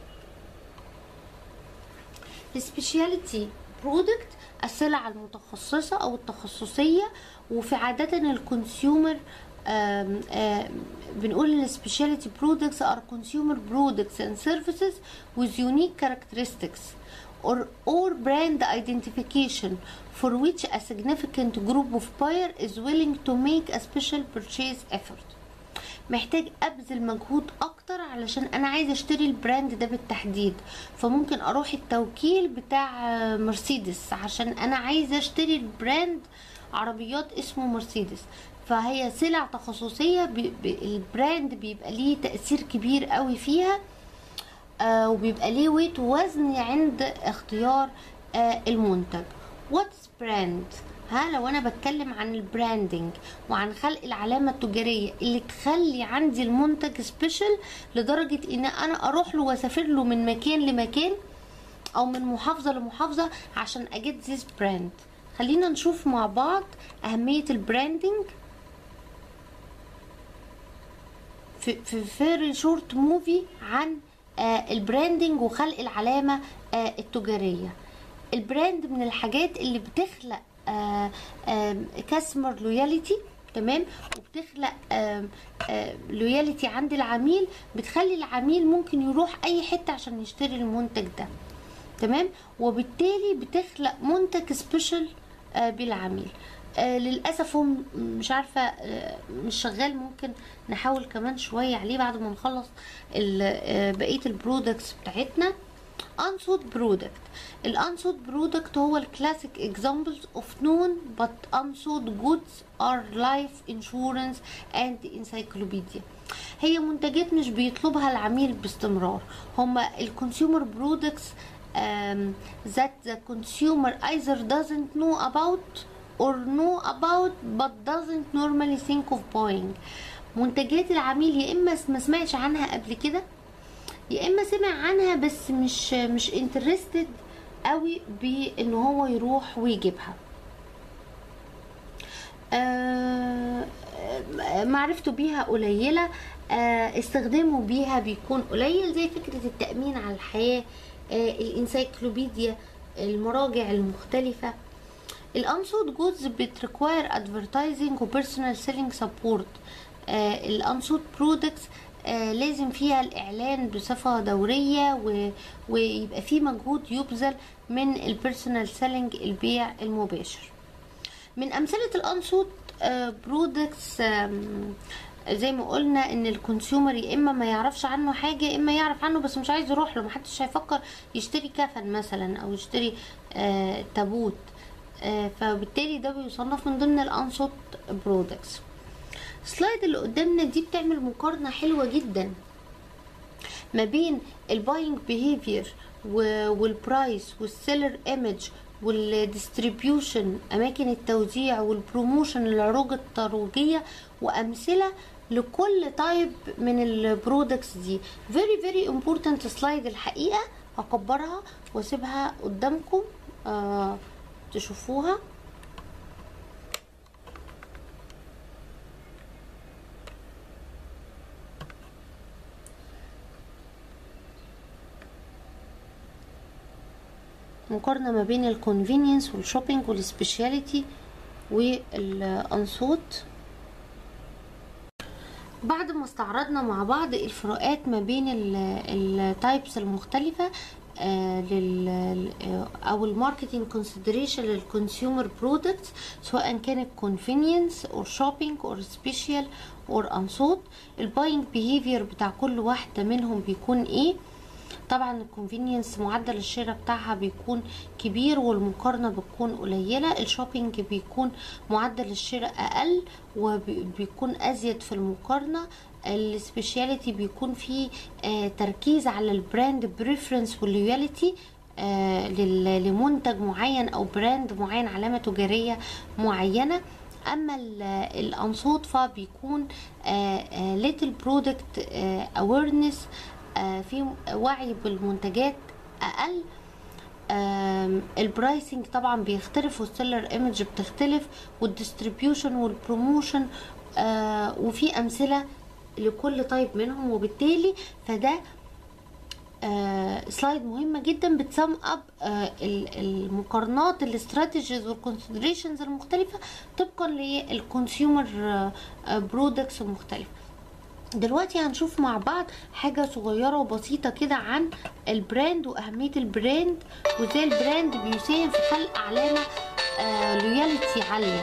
Speaker 1: السبيشاليتي برودكت السلع المتخصصة أو التخصصية، وفي عادة الكونسيومر بنقول ان specialty products are consumer products and services with unique characteristics or brand identification for which a significant group of buyers is willing to make a special purchase effort. محتاج ابذل مجهود اكتر علشان انا عايزه اشتري البراند ده بالتحديد، فممكن اروح التوكيل بتاع مرسيدس عشان انا عايزه اشتري البراند عربيات اسمه مرسيدس. فهي سلع تخصصية، البراند بيبقى ليه تأثير كبير قوي فيها، وبيبقى ليه ويت ووزن عند اختيار المنتج. واتس براند؟ لو انا بتكلم عن البراندنج وعن خلق العلامة التجارية اللي تخلي عندي المنتج سبيشال لدرجة ان انا اروح له واسافر له من مكان لمكان او من محافظة لمحافظة عشان اجيب ذيس براند. خلينا نشوف مع بعض اهمية البراندنج في فيري شورت موفي عن البراندنج وخلق العلامة التجارية. البراند من الحاجات اللي بتخلق كاستمر لويالتي، تمام، وبتخلق لويالتي عند العميل، بتخلي العميل ممكن يروح اي حتة عشان يشتري المنتج ده، تمام، وبالتالي بتخلق منتج سبيشال بالعميل. للأسف هو مش عارفة مش شغال، ممكن نحاول كمان شوية عليه بعد ما نخلص بقية البرودكتس بتاعتنا. unsold product. الانسود برودكت هو الكلاسيك examples of known but unsold goods are life insurance and encyclopedia. هي منتجات مش بيطلبها العميل باستمرار، هما الكونسيومر برودكتس that the consumer either doesn't know about or know about but doesn't normally think of buying. منتجات العميل يا اما ما سمعش عنها قبل كده، يا اما سمع عنها بس مش interested قوي بان هو يروح ويجيبها. معرفته بيها قليلة، استخدامه بيها بيكون قليل، زي فكرة التأمين على الحياة، الانسايكلوبيديا، المراجع المختلفة. الانسود جودز بتريكواير ادفرتايزنج وبيرسونال سيلينج سبورت. الانسود برودكتس لازم فيها الاعلان بصفة دورية ويبقى فيه مجهود يبذل من البيرسونال سيلينج، البيع المباشر. من امثلة الانسود برودكتس زي ما قلنا ان الكونسيومر يا اما ما يعرفش عنه حاجة، يا اما يعرف عنه بس مش عايز يروح له، محدش هيفكر يشتري كفن مثلا او يشتري تابوت، فبالتالي ده بيصنف من ضمن الانسود برودكتس. السلايد اللي قدامنا دي بتعمل مقارنة حلوة جدا ما بين الباينج بيهيفير والبرايس والسيلر ايمج والديستريبيوشن، اماكن التوزيع والبروموشن، العروض الترويجية، وامثلة لكل تايب من البرودكتس دي. very very important سلايد الحقيقة. هكبرها واسيبها قدامكم تشوفوها. مقارنة ما بين الكونفينينس والشوبينج والسبيشاليتي والانصوت. بعد ما استعرضنا مع بعض الفروقات ما بين التايبس المختلفة او الماركتنج كونسيدريشن للكونسيومر برودكتس، سواء كانت كونفينينس اور شوبينج اور سبيشال اور انصوت، الباينج بيهيفير بتاع كل واحدة منهم بيكون ايه. طبعا الكونفينينس معدل الشراء بتاعها بيكون كبير والمقارنة بتكون قليلة. الشوبينج بيكون معدل الشراء اقل وبيكون ازيد في المقارنة. السبيشاليتي بيكون فيه تركيز على البراند بريفرنس واللويالتي لمنتج معين او براند معين، علامة تجارية معينة. اما الانصوت فبيكون little product awareness، في وعي بالمنتجات اقل. البرايسنج طبعا بيختلف والسيلر ايمج بتختلف والديستريبيوشن والبروموشن، وفي امثله لكل طيب منهم. وبالتالي فده سلايد مهمه جدا بتسم اب المقارنات الاستراتيجيز والكونسيدريشنز المختلفه طبقا للكونسيومر برودكتس المختلفه. دلوقتي هنشوف مع بعض حاجة صغيرة وبسيطة كده عن البراند وأهمية البراند وازاي البراند بيساهم في خلق علامة لويالتي عالية.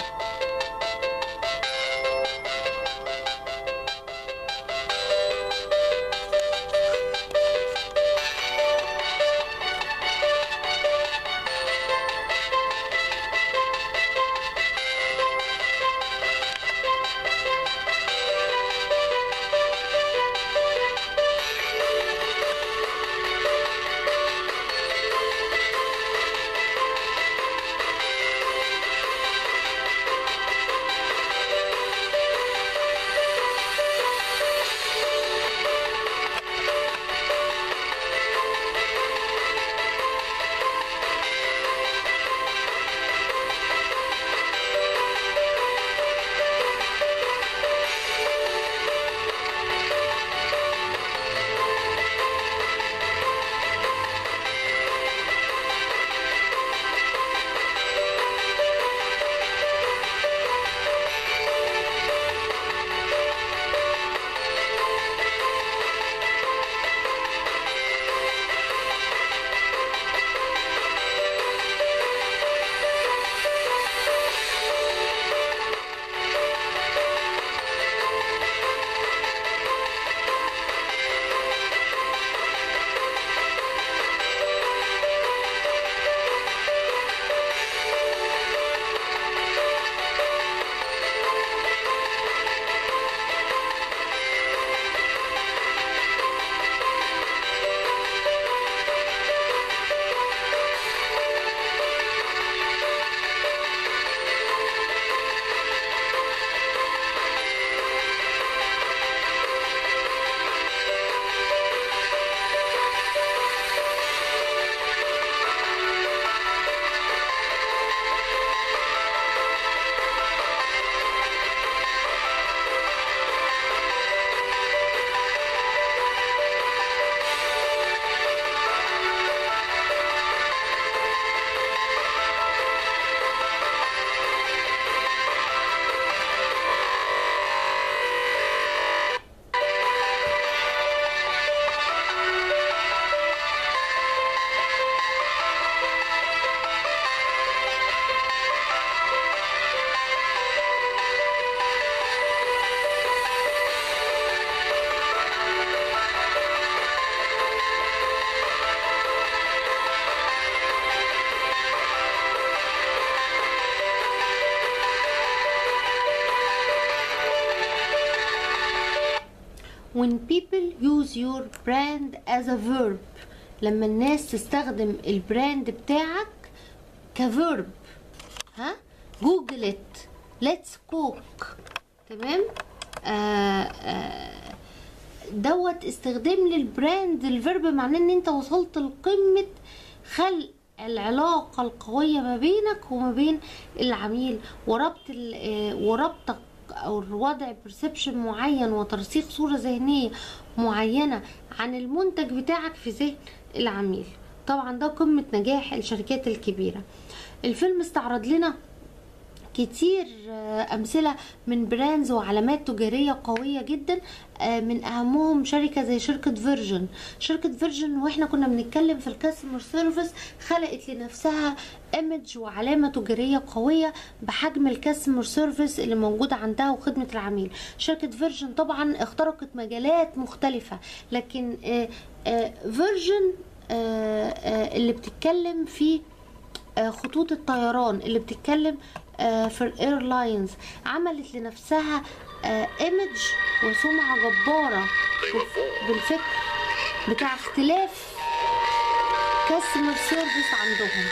Speaker 1: when people use your brand as a verb، لما الناس تستخدم البراند بتاعك كفيرب. ها جوجل ات، ليتس كوك، تمام. دوت استخدام للبراند الفيرب معناه ان انت وصلت لقمة خلق العلاقة القوية ما بينك وما بين العميل، وربطك او وضع برسبشن معين وترسيخ صورة ذهنية معينة عن المنتج بتاعك في ذهن العميل. طبعا ده قمة نجاح الشركات الكبيرة. الفيلم استعرض لنا كتير امثله من براندز وعلامات تجاريه قويه جدا، من اهمهم شركه زي شركه فيرجن واحنا كنا بنتكلم في الكاستمر سيرفيس خلقت لنفسها ايمج وعلامه تجاريه قويه بحجم الكاستمر سيرفيس اللي موجوده عندها وخدمه العميل. شركه فيرجن طبعا اخترقت مجالات مختلفه، لكن فيرجن اللي بتتكلم في خطوط الطيران، اللي بتتكلم في الايرلاينز، عملت لنفسها ايمج وسمعة جبارة بالفكر بتاع اختلاف كاستمر سيرفيس عندهم.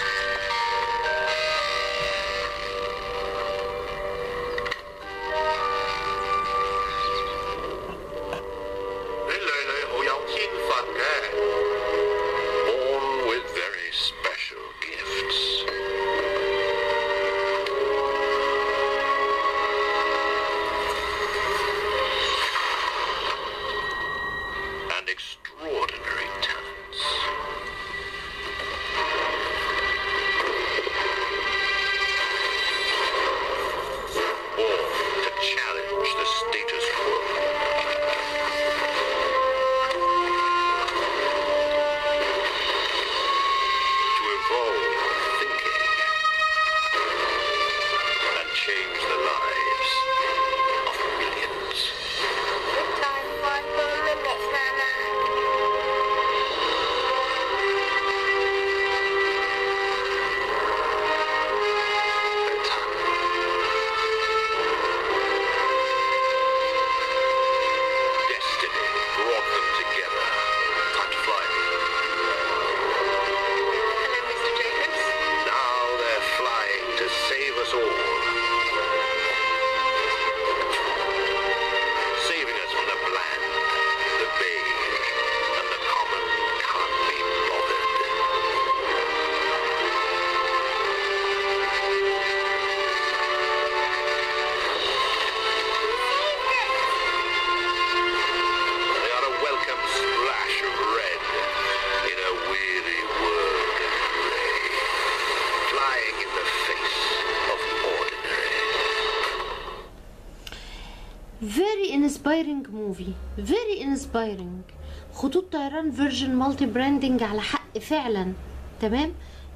Speaker 1: inspiring movie, very inspiring. خطوط طيران فيرجن مالتي براندنج على حق فعلا، تمام.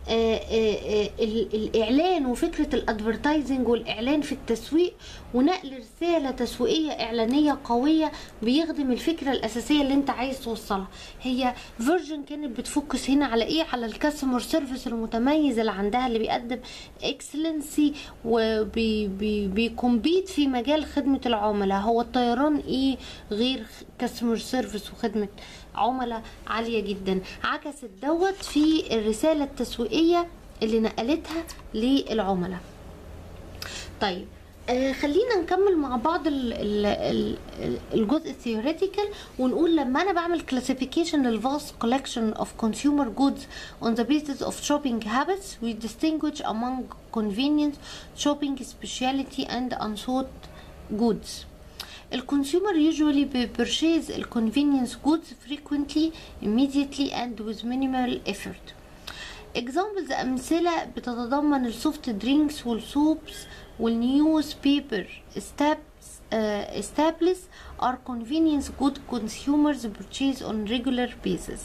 Speaker 1: الاعلان وفكره الادفرتايزنج والاعلان في التسويق ونقل رساله تسويقيه اعلانيه قويه بيخدم الفكره الاساسيه اللي انت عايز توصلها. هي فيرجن كانت بتفوكس هنا على ايه؟ على الكاستمر سيرفيس المتميز اللي عندها، اللي بيقدم اكسلنسي وبيكمبيت في مجال خدمه العملاء. هو الطيران ايه غير كاستمر سيرفيس وخدمه عملاء عالية جدا؟ عكست دوت في الرسالة التسويقية اللي نقلتها للعملاء. طيب خلينا نكمل مع بعض الجزء الثيوريتيكال ونقول لما انا بعمل كلاسيفيكيشن للفاست كولكشن اوف consumer goods on the basis of shopping habits, we distinguish among convenience, shopping, specialty and unsought goods. الكونسيومر usually purchase الconvenience goods frequently, immediately and with minimal effort. examples أمثلة بتتضمن السوفت درينكس والسوبس والنيوز بيبر. staples are convenience good consumers purchase on regular basis.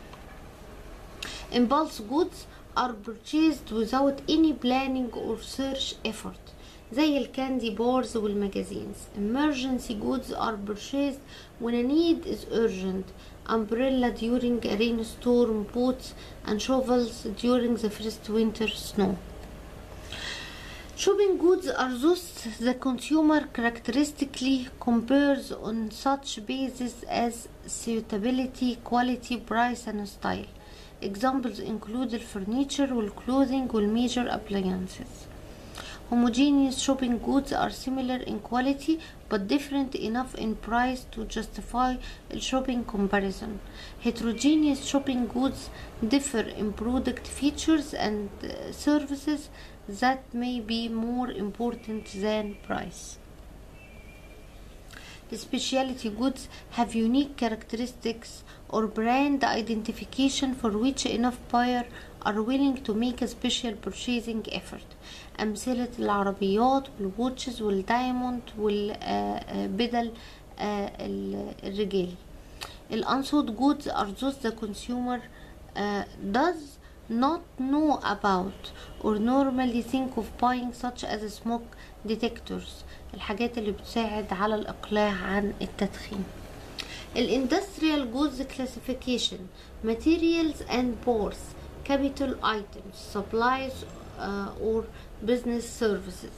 Speaker 1: impulse goods are purchased without any planning or search effort زي الكاندي بارز والماجازينز. emergency goods are purchased when a need is urgent. umbrella during a rainstorm, boots and shovels during the first winter snow. shopping goods are those the consumer characteristically compares on such basis as suitability, quality, price and style. examples include the furniture والclothing والmajor appliances. homogeneous shopping goods are similar in quality but different enough in price to justify a shopping comparison. heterogeneous shopping goods differ in product features and services that may be more important than price. The specialty goods have unique characteristics or brand identification for which enough buyer are willing to make a special purchasing effort. أمثلة العربيات والواتشز والدايموند والبدل الرجالي. الunsold goods are those the consumer does not know about or normally think of buying, such as smoke detectors. الحاجات اللي بتساعد على الإقلاع عن التدخين. Industrial goods classification: materials and boards, capital items, supplies or business services.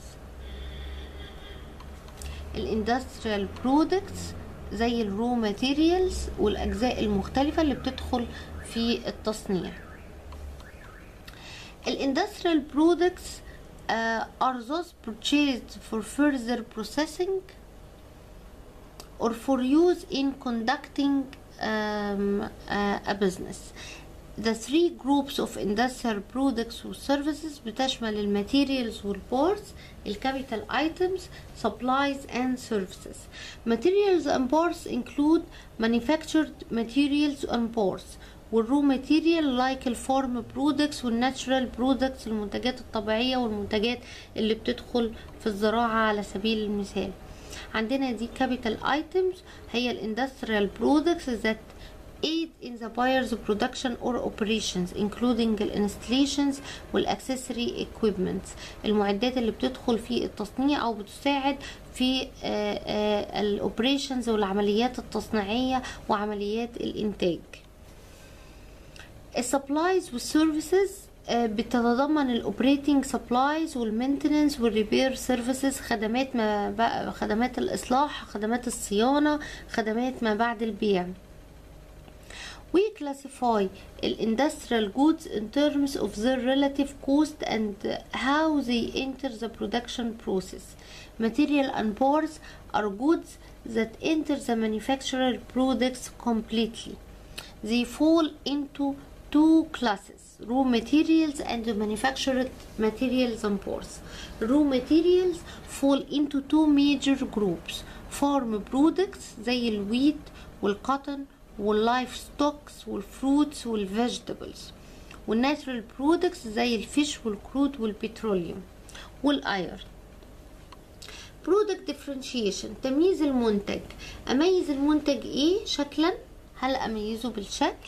Speaker 1: Industrial products زي الرو ماتيريالز والأجزاء المختلفة اللي بتدخل في التصنيع. Industrial products are those purchased for further processing or for use in conducting a business. The three groups of industrial products و services بتشمل الماتيريالز والبورts, الكابيتال items, supplies and services. Materials and parts include manufactured materials and parts والرو ماتيريال like الفارم برودكتس والناتشرال برودكتس، المنتجات الطبيعية والمنتجات اللي بتدخل في الزراعة على سبيل المثال. عندنا دي capital items هي الاندستريال برودكتس that aid in the buyer's production or operations including installations والاكسسوري equipment، المعدات اللي بتدخل في التصنيع او بتساعد في الاوبريشنز والعمليات التصنيعية وعمليات الانتاج. السبلايز والسيرفيسز بتتضمن الاوبريتنج سبلايز والمينتننس والريبير سيرفيسز، خدمات الاصلاح، خدمات الصيانة، خدمات ما بعد البيع. We classify industrial goods in terms of their relative cost and how they enter the production process. Material and parts are goods that enter the manufacturer products completely. They fall into two classes: raw materials and manufactured materials and parts. Raw materials fall into two major groups: farm products زي الويت والcotton واللايف ستوكس والفروتس والفيجيتابلز، والناتشرال برودكتس زي الفيش والكرود والبتروليوم والايرن. برودكت ديفرنشيشن: تمييز المنتج. اميز المنتج ايه؟ شكلا. هل اميزه بالشكل؟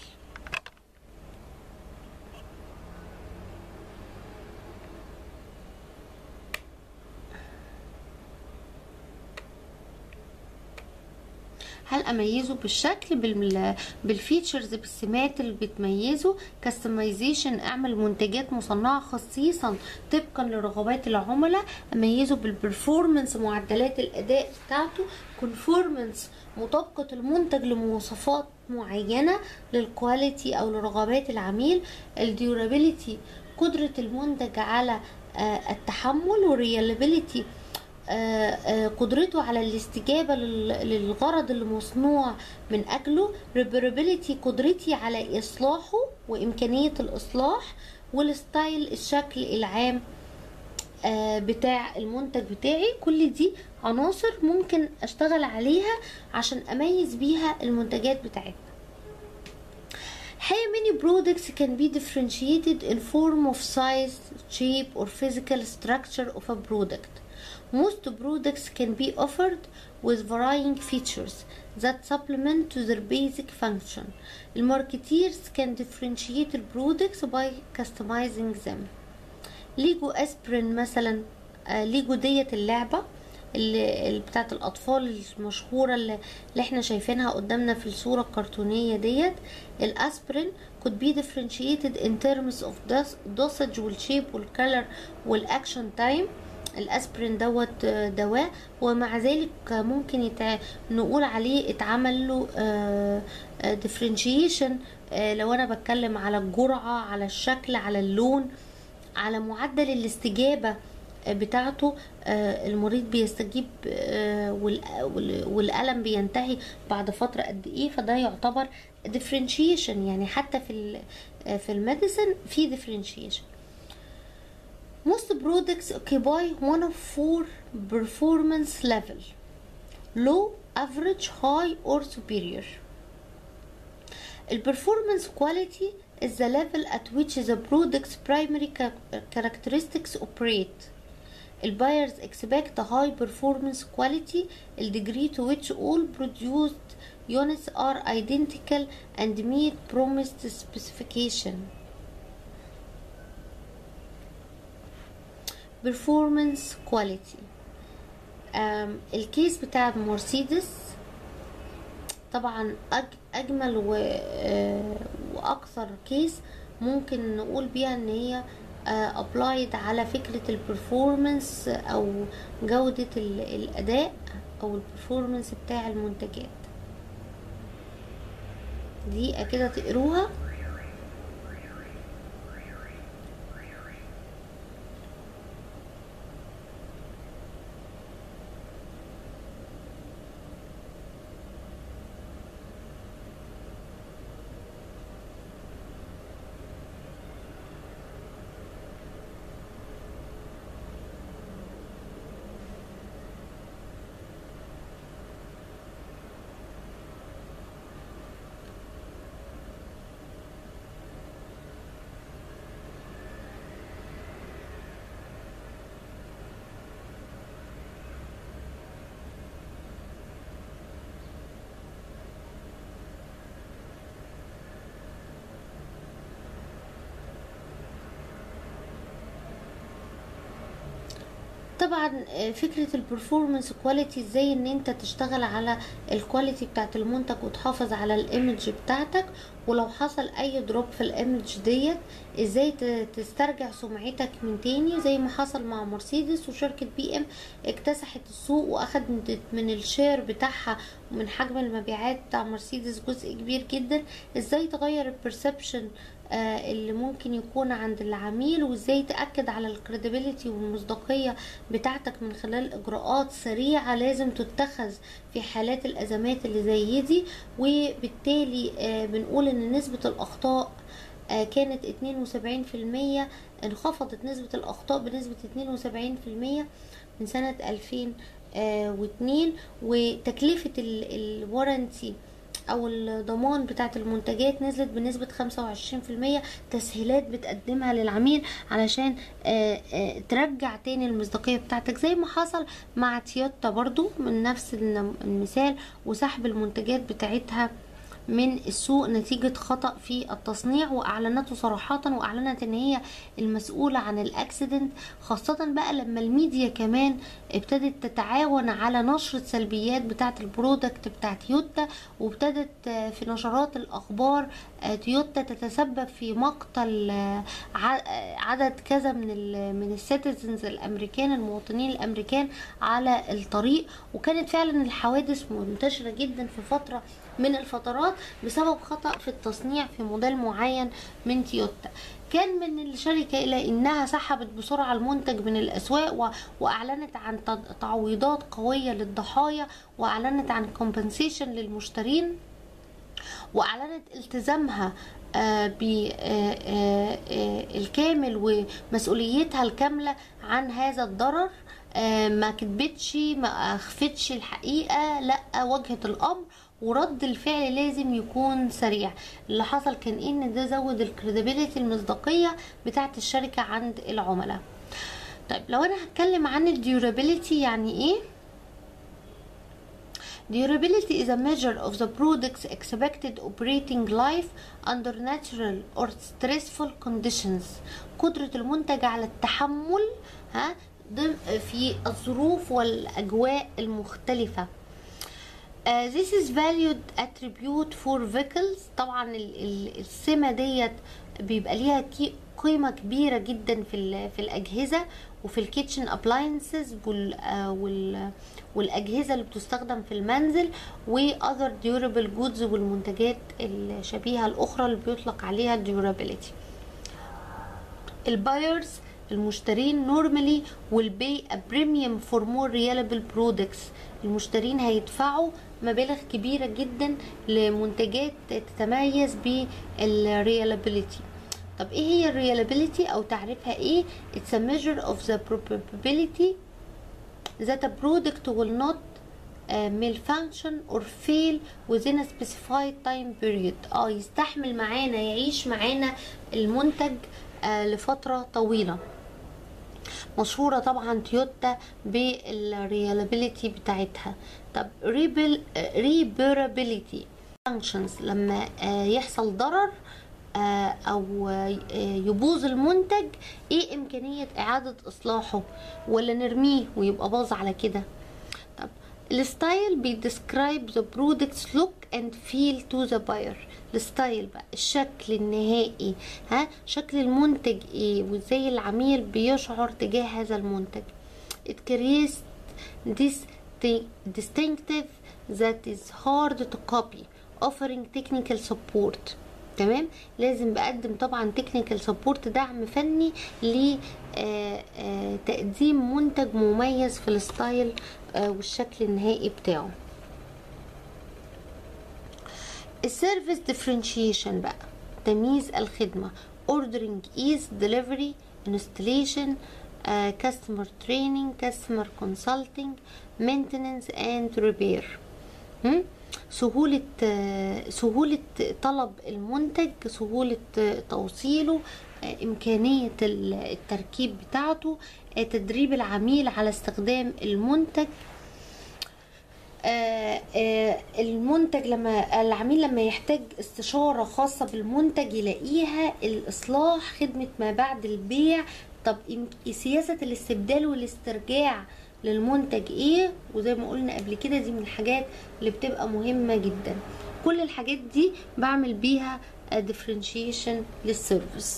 Speaker 1: هل اميزه بالشكل، بالفيتشرز، بالسمات اللي بتميزه؟ كاستمايزيشن: اعمل منتجات مصنعه خصيصا طبقا لرغبات العملاء. اميزه بالبرفورمانس، معدلات الاداء بتاعته. كونفورمانس: مطابقه المنتج لمواصفات معينه للكواليتي او لرغبات العميل. الديورابيليتي: قدره المنتج على التحمل. والريلابيليتي: قدرته على الاستجابة للغرض اللي مصنوع من أجله. repairability: قدرتي على إصلاحه وإمكانية الإصلاح. والستايل: الشكل العام بتاع المنتج بتاعي. كل دي عناصر ممكن أشتغل عليها عشان أميز بيها المنتجات بتاعتنا. How many products can be differentiated in form of size, shape or physical structure of a product? Most products can be offered with varying features that supplement to their basic function. Marketers can differentiate the products by customizing them. ليجو اسبرين مثلا، ليجو ديت اللعبة اللي بتاعت الأطفال المشهورة اللي احنا شايفينها قدامنا في الصورة الكرتونية ديت. الاسبرين could be differentiated in terms of dosage والشيب والكالر والأكشن تايم. الاسبرين دوت دواء، ومع ذلك ممكن نقول عليه اتعمل له differentiation لو انا بتكلم على الجرعة، على الشكل، على اللون، على معدل الاستجابة بتاعته. المريض بيستجيب والألم بينتهي بعد فترة قد ايه، فده يعتبر differentiation. يعني حتى في الميديسن في differentiation. Most products occupy one of four performance level: low, average, high or superior. Performance quality is the level at which the product's primary characteristics operate. Buyers expect a high performance quality, the degree to which all produced units are identical and meet promised specification. Performance quality. الكيس بتاع مرسيدس طبعا اجمل واكثر كيس ممكن نقول بيها ان هي applied على فكرة البرفورمانس او جودة الاداء او البرفورمانس بتاع المنتجات دي كده تقروها. طبعا فكرة البرفورمانس كواليتي ازاي ان انت تشتغل على الكواليتي بتاعت المنتج وتحافظ على الايمج بتاعتك، ولو حصل اي دروب في الايمج ديت ازاي تسترجع سمعتك من تاني، زي ما حصل مع مرسيدس وشركة بي ام اكتسحت السوق واخدت من الشير بتاعها ومن حجم المبيعات بتاع مرسيدس جزء كبير جدا. ازاي تغير البرسبشن اللي ممكن يكون عند العميل، وازاي تأكد على الكريديبيليتي والمصداقية بتاعتك من خلال اجراءات سريعة لازم تتخذ في حالات الازمات اللي زي دي. وبالتالي بنقول ان نسبة الاخطاء كانت 72%، انخفضت نسبة الاخطاء بنسبة 72% من سنة 2002. وتكلفة الورنتي او الضمان بتاعت المنتجات نزلت بنسبة 25%، تسهيلات بتقدمها للعميل علشان ترجع تاني المصداقية بتاعتك، زي ما حصل مع تويوتا برضو من نفس المثال، وسحب المنتجات بتاعتها من السوق نتيجة خطأ في التصنيع، واعلنته صراحة، واعلنت ان هي المسؤولة عن الاكسيدنت، خاصة بقى لما الميديا كمان ابتدت تتعاون على نشر السلبيات بتاعت البرودكت بتاعت تويوتا، وابتدت في نشرات الاخبار تويوتا تتسبب في مقتل عدد كذا من السيتيزنز الامريكان، المواطنين الامريكان على الطريق. وكانت فعلا الحوادث منتشرة جدا في فترة من الفترات بسبب خطأ في التصنيع في موديل معين من تويوتا. كان من الشركة إلى إنها سحبت بسرعة المنتج من الأسواق وأعلنت عن تعويضات قوية للضحايا، وأعلنت عن compensation للمشترين، وأعلنت التزامها بالكامل ومسؤوليتها الكاملة عن هذا الضرر. ما كتبتش، ما أخفتش الحقيقة، لا، واجهت الأمر، ورد الفعل لازم يكون سريع. اللي حصل كان ان ده زود الكريديبيليتي، المصداقية بتاعت الشركة عند العملاء. طيب لو انا هتكلم عن الديورابيليتي يعني ايه؟ Durability is a measure of the product's expected operating life under natural or stressful conditions. قدرة المنتج على التحمل في الظروف والأجواء المختلفة. This is valued attribute for vehicles. طبعا السمة ديت بيبقى ليها قيمة كبيرة جدا في الأجهزة وفي الكيتشن appliances والأجهزة اللي بتستخدم في المنزل و other durable goods والمنتجات الشبيهة الأخرى اللي بيطلق عليها durability. البايرز المشترين normally will pay a premium for more reliable products. المشترين هيدفعوا مبالغ كبيرة جدا لمنتجات تتميز بالريلابيليتي. طب ايه هي الريلابيليتي او تعريفها ايه؟ It's a measure of the probability that a product will not malfunction or fail within a specified time period. يستحمل معانا، يعيش معانا المنتج لفترة طويلة. مشهورة طبعا تويوتا بالريلابيليتي بتاعتها. طب repairability functions، لما يحصل ضرر او يبوظ المنتج، ايه امكانية اعادة اصلاحه ولا نرميه ويبقى باظ على كده؟ طب الستايل بيدسكرايب the product's look and feel to the buyer. الستايل بقى الشكل النهائي، شكل المنتج ايه وازاي العميل بيشعر تجاه هذا المنتج. it creates this distinctive that is hard to copy, offering technical support. تمام، لازم بقدم طبعا تكنيكال سبورت، دعم فني لتقديم منتج مميز في الستايل والشكل النهائي بتاعه. السيرفيس ديفرنشيشن بقى تمييز الخدمة، ordering ease, delivery, installation, customer training, customer consulting, maintenance and repair. سهولة طلب المنتج، سهولة توصيله، إمكانية التركيب بتاعته، تدريب العميل على استخدام المنتج. المنتج لما العميل لما يحتاج استشارة خاصة بالمنتج يلاقيها، الإصلاح، خدمة ما بعد البيع. طب سياسة الاستبدال والاسترجاع للمنتج ايه؟ وزي ما قلنا قبل كده دي من الحاجات اللي بتبقى مهمة جدا. كل الحاجات دي بعمل بيها differentiation للسيرفيس.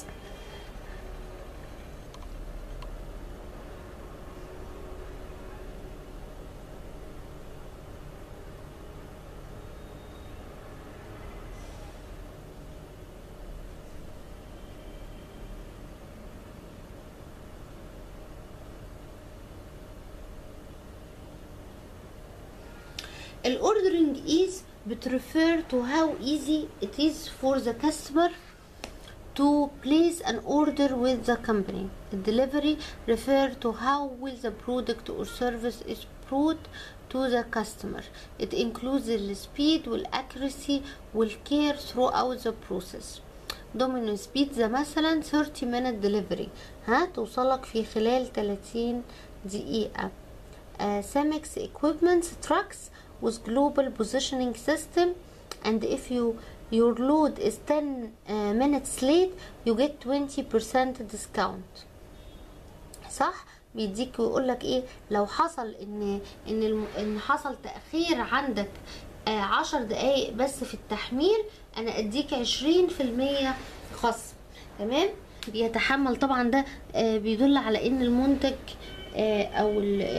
Speaker 1: الordering is بتrefer to how easy it is for the customer to place an order with the company. The delivery refer to how well the product or service is brought to the customer. It includes the speed والaccuracy والcare throughout the process. Domino's Pizza مثلا 30-minute delivery، توصلك في خلال 30 دقيقة. Cemex Equipment Trucks with global positioning system, and if your load is 10 minutes late you get 20% discount. صح؟ بيديك ويقولك ايه لو حصل ان حصل تأخير عندك 10 دقايق بس في التحميل، انا اديك 20% خصم. تمام، بيتحمل طبعا ده بيدل على ان المنتج او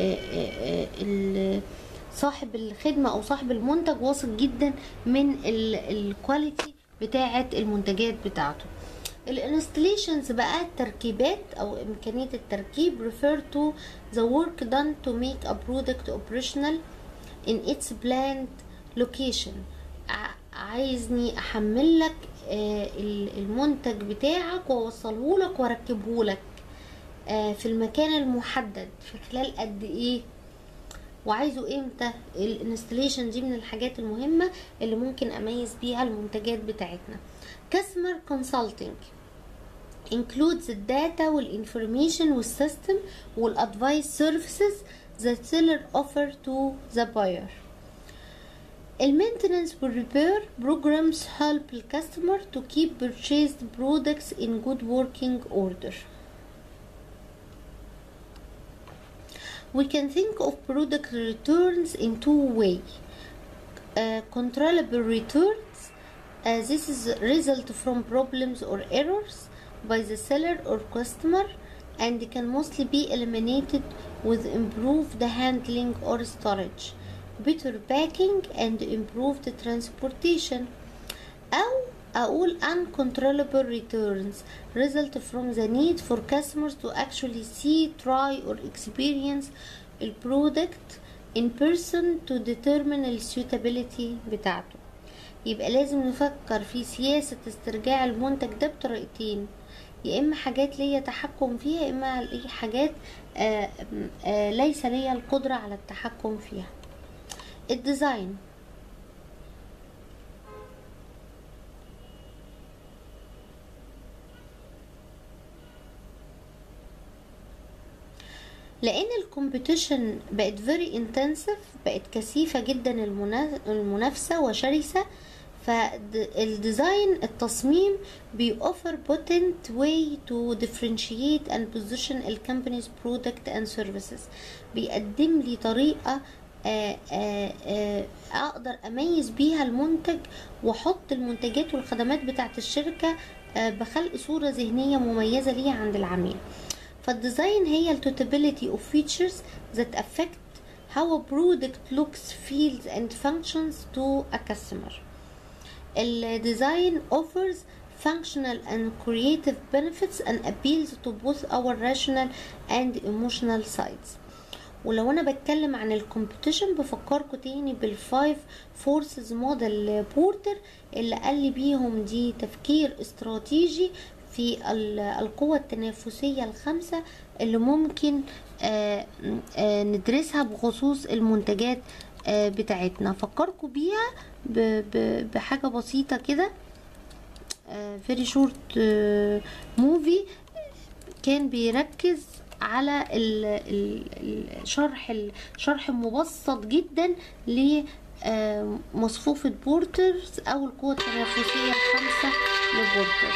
Speaker 1: صاحب الخدمة او صاحب المنتج واثق جدا من الكواليتي بتاعة المنتجات بتاعته. الانستليشنز بقى التركيبات او امكانية التركيب refer to the work done to make a product operational in its planned location. عايزني احمل لك المنتج بتاعك واوصله لك واركبه لك في المكان المحدد في خلال قد ايه، وعايزه امتى. الانستليشن دي من الحاجات المهمة اللي ممكن اميز بيها المنتجات بتاعتنا. Customer consulting includes the data والinformation والsystem والadvice services that seller offer to the buyer. Maintenance repair programs help the customer to keep purchased products in good working order. We can think of product returns in two ways. Controllable returns, this is a result from problems or errors by the seller or customer and can mostly be eliminated with improved handling or storage, better packing and improved transportation. أو أقول uncontrollable returns result from the need for customers to actually see, try or experience the product in person to determine the suitability بتاعته. يبقى لازم نفكر في سياسة استرجاع المنتج ده بطريقتين، يا إما حاجات ليا تحكم فيها، يا إما حاجات ليس ليا القدرة على التحكم فيها. الديزاين. لان الكومبيتيشن بقت very intensive، بقت كثيفة جدا المنافسة وشرسة، فالديزاين التصميم بيوفر potent way to differentiate and position ال company's product and services. بيقدم لي طريقة اقدر اميز بيها المنتج واحط المنتجات والخدمات بتاعت الشركة بخلق صورة ذهنية مميزة ليها عند العميل. فالديزاين هي ال totality of features that affect how a product looks, feels and functions to a customer. الديزاين offers functional and creative benefits and appeals to both our rational and emotional sides. ولو انا بتكلم عن الكومبيتيشن بفكركم تاني بالفايف فورسز موديل بورتر اللي قال لي بيهم دي تفكير استراتيجي في القوة التنافسية الخمسة اللي ممكن ندرسها بخصوص المنتجات بتاعتنا. فكركم بيها بحاجة بسيطة كده. very short movie كان بيركز على شرح مبسط جدا لمصفوفة بورترز او القوة التنافسية الخمسة لبورتر.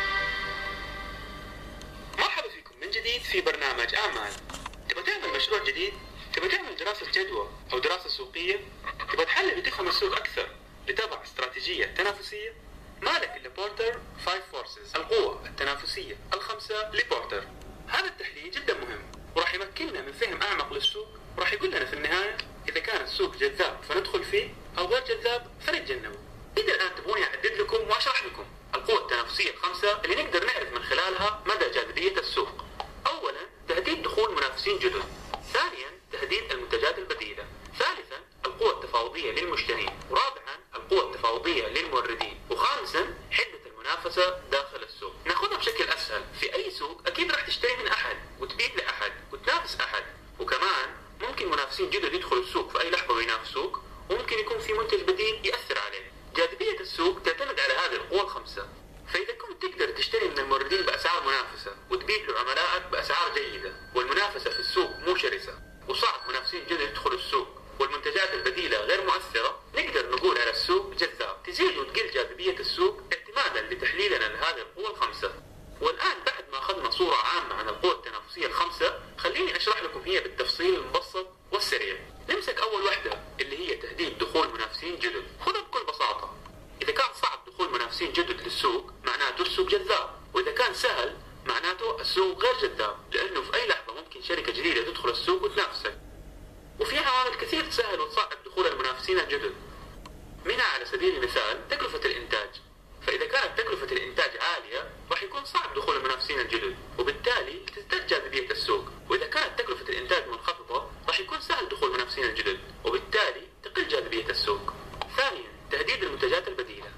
Speaker 11: مرحبا فيكم من جديد في برنامج اعمال. تبغى تعمل مشروع جديد؟ تبغى تعمل دراسة جدوى او دراسة سوقية؟ تبغى تحلل وتفهم السوق اكثر لتضع استراتيجية تنافسية؟ مالك الا بورتر 5 فورسز، القوة التنافسية الخمسة لبورتر. هذا التحليل جدا مهم وراح يمكننا من فهم اعمق للسوق، وراح يقول لنا في النهاية اذا كان السوق جذاب فندخل فيه او غير جذاب فنتجنبه. اذا الان تبغوني اعدد لكم واشرح لكم القوة التنافسية الخمسة اللي نقدر نعرف من خلالها مدى جاذبية السوق. اولا تهديد دخول منافسين جدد، ثانيا تهديد المنتجات البديلة، ثالثا القوة التفاوضية للمشترين، ورابعا القوة التفاوضية للموردين، وخامسا حدة المنافسة داخل السوق. ناخذها بشكل اسهل، في اي سوق اكيد راح تشتري من احد وتبيع لاحد وتنافس احد، وكمان ممكن منافسين جدد يدخلوا السوق في اي لحظة وينافسوك، وممكن يكون في منتج بديل يأثر عليه. جاذبية السوق تعتمد على هذه القوى الخمسة. فإذا كنت تقدر تشتري من الموردين بأسعار منافسة وتبيع لعملائك بأسعار جيدة، والمنافسة في السوق مو شرسة، وصعب منافسين جدد يدخلوا السوق، والمنتجات البديلة غير مؤثرة، نقدر نقول على السوق جذاب. تزيد وتقل جاذبية السوق اعتمادا لتحليلنا لهذه القوى الخمسة. والآن بعد ما أخذنا صورة عامة عن القوى التنافسية الخمسة، خليني أشرح لكم هي بالتفصيل المبسط والسريع. نمسك أول وحدة اللي هي تهديد دخول منافسين جدد. خذها بكل بساطة، إذا كان صعب دخول منافسين جدد للسوق معناته السوق جذاب، وإذا كان سهل معناته السوق غير جذاب، لأنه في أي لحظة ممكن شركة جديدة تدخل السوق وتنافسك. وفي عوامل كثير تسهل وتصعب دخول المنافسين الجدد، منها على سبيل المثال تكلفة الإنتاج. فإذا كانت تكلفة الإنتاج عالية راح يكون صعب دخول المنافسين الجدد، وبالتالي تزداد جاذبية السوق. وإذا كانت تكلفة الإنتاج منخفضة راح يكون سهل دخول المنافسين الجدد، وبالتالي تقل جاذبية السوق. ثانيا تهديد المنتجات البديلة.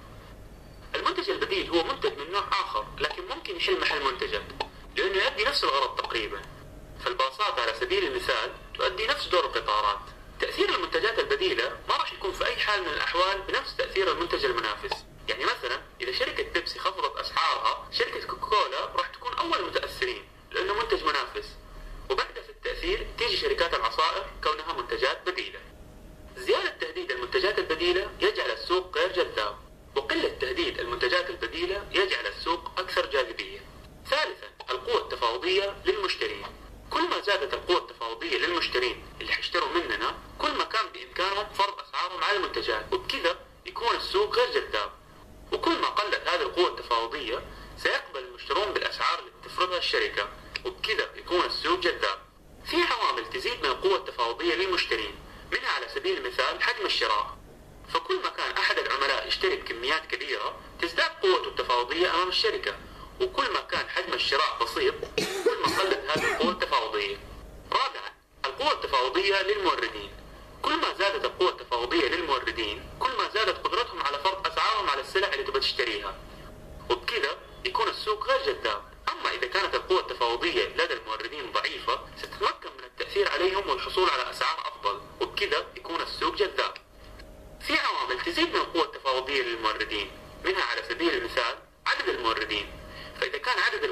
Speaker 11: المنتج البديل هو منتج من نوع آخر لكن ممكن يحل محل منتجك، لأنه يؤدي نفس الغرض تقريبا. فالباصات على سبيل المثال تؤدي نفس دور القطارات. تأثير المنتجات البديلة ما راح يكون في أي حال من الأحوال بنفس تأثير المنتج المنافس. يعني مثلا إذا شركة بيبسي خفضت أسعارها، شركة كوكاكولا راح تكون أول المتأثرين لأنه منتج منافس، وبعدها في التأثير تيجي شركات العصائر كونها منتجات بديلة. زيادة تهديد المنتجات البديلة يجعل السوق غير جذاب، وقلة تهديد المنتجات البديلة يجعل السوق أكثر جاذبية. ثالثا القوة التفاوضية للمشترين. كل ما زادت القوة التفاوضية للمشترين اللي حيشتروا مننا، كل ما كان بإمكانهم فرض أسعارهم على المنتجات، وبكذا يكون السوق غير جذاب. وكل ما قلت هذه القوة التفاوضية سيقبل المشترون بالأسعار اللي تفرضها الشركة، وبكذا يكون السوق جذاب. في عوامل تزيد من القوة التفاوضية للمشترين، منها على سبيل المثال حجم الشراء. فكل ما كان أحد العملاء يشتري بكميات كبيرة تزداد قوته التفاوضية أمام الشركة، وكل ما كان حجم الشراء بسيط كل ما قلت هذه القوة التفاوضية. رابعا القوة التفاوضية للموردين. كل ما زادت القوة التفاوضية للموردين كل ما زادت قدرتهم على فرض أسعارهم على السلع اللي تبغى تشتريها، وبكذا يكون السوق غير جذاب. أما إذا كانت القوة التفاوضية لدى الموردين ضعيفة ستتمكن من التأثير عليهم والحصول على أسعار أفضل، وبكذا يكون السوق جذاب.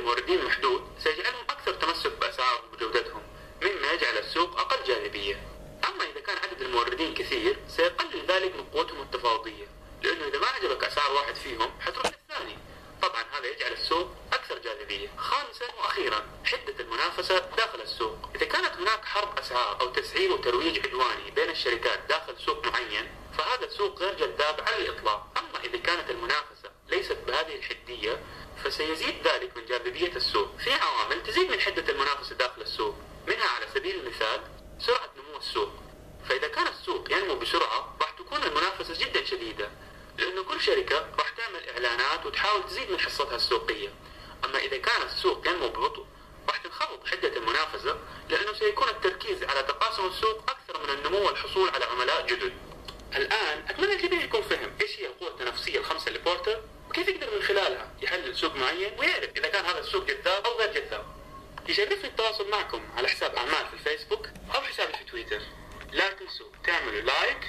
Speaker 11: الموردين محدود سيجعلهم أكثر تمسك بأسعارهم وجودتهم، مما يجعل السوق أقل جاذبية. أما إذا كان عدد الموردين كثير سيقلل ذلك من قوتهم التفاوضية، لأنه إذا ما عجبك أسعار واحد فيهم حتروح للثاني، طبعا هذا يجعل السوق أكثر جاذبية. خامسا وأخيرا حدة المنافسة داخل السوق. إذا كانت هناك حرب أسعار أو تسعير وترويج عدواني بين الشركات داخل سوق معين فهذا السوق غير جذاب على الإطلاق. أما إذا كانت المنافسة ليست بهذه الحدية فسيزيد ذلك من جاذبية السوق. في عوامل تزيد من حدة المنافسة داخل السوق، منها على سبيل المثال سرعة نمو السوق. فإذا كان السوق ينمو بسرعة راح تكون المنافسة جدا شديدة، لأنه كل شركة راح تعمل إعلانات وتحاول تزيد من حصتها السوقية. أما إذا كان السوق ينمو ببطء راح تنخفض حدة المنافسة، لأنه سيكون التركيز على تقاسم السوق أكثر من النمو والحصول على عملاء جدد. الآن أتمنى الجميع يكون فهم إيش هي القوة التنافسية الخمسة لبورتر وكيف يقدر من خلالها يحلل سوق معين ويعرف إذا كان هذا السوق جذاب أو غير جذاب. يشرفني التواصل معكم على حساب أعمال في الفيسبوك أو حسابي في تويتر. لا تنسوا تعملوا لايك.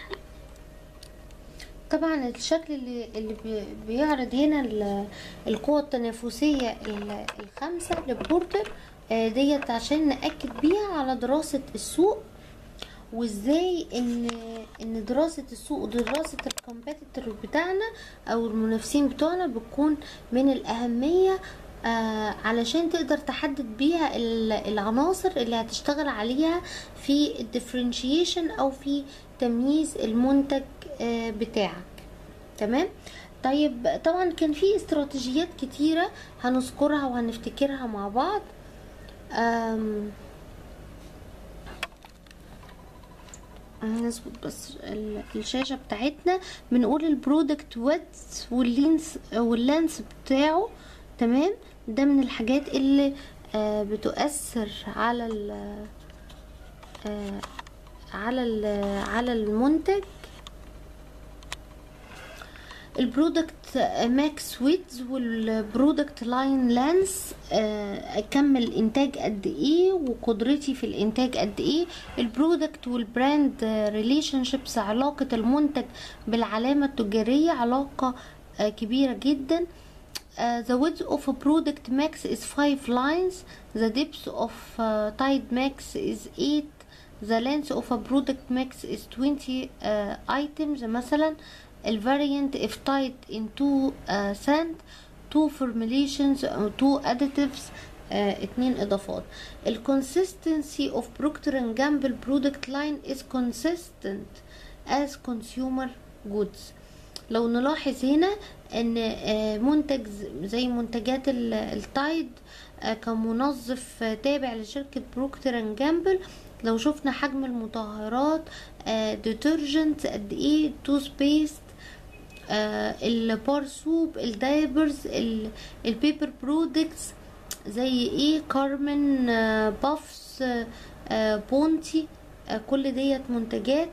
Speaker 1: طبعا الشكل اللي بيعرض هنا القوة التنافسية الخمسة لبورتر ديت عشان نأكد بيها على دراسة السوق، وازاي ان دراسة السوق ودراسة الكومبيتيتور بتاعنا او المنافسين بتوعنا بتكون من الأهمية علشان تقدر تحدد بيها العناصر اللي هتشتغل عليها في الديفرنشيشن او في تمييز المنتج بتاعك. تمام. طيب طبعا كان في استراتيجيات كتيرة هنذكرها وهنفتكرها مع بعض. هنظبط بس الشاشة بتاعتنا. بنقول البرودكت ويدث واللينس بتاعه. تمام. ده من الحاجات اللي بتؤثر على المنتج. البرودكت ماكس ويدز والبرودكت لاين لانس، اكمل انتاج قد ايه وقدرتي في الانتاج قد ايه. البرودكت والبراند ريليشن شيبس، علاقة المنتج بالعلامة التجارية علاقة كبيرة جدا. The width of a product max is 5 lines. The depth of Tide Max is 8. The length of a product max is 20 items. مثلا الفاريانت if tied in 2 cent, 2 formulations or 2 additives, 2 اضافات. الconsistency of Procter & Gamble product line is consistent as consumer goods. لو نلاحظ هنا ان منتج زي منتجات التايد كمنظف تابع لشركة بروكتر اند جامبل، لو شفنا حجم المطهرات، ديترجنت قد ايه، توث بيست، البار سوب، الدايبرز، البيبر برودكتس زي ايه، كارمن، بافس، بونتي، كل ديت منتجات.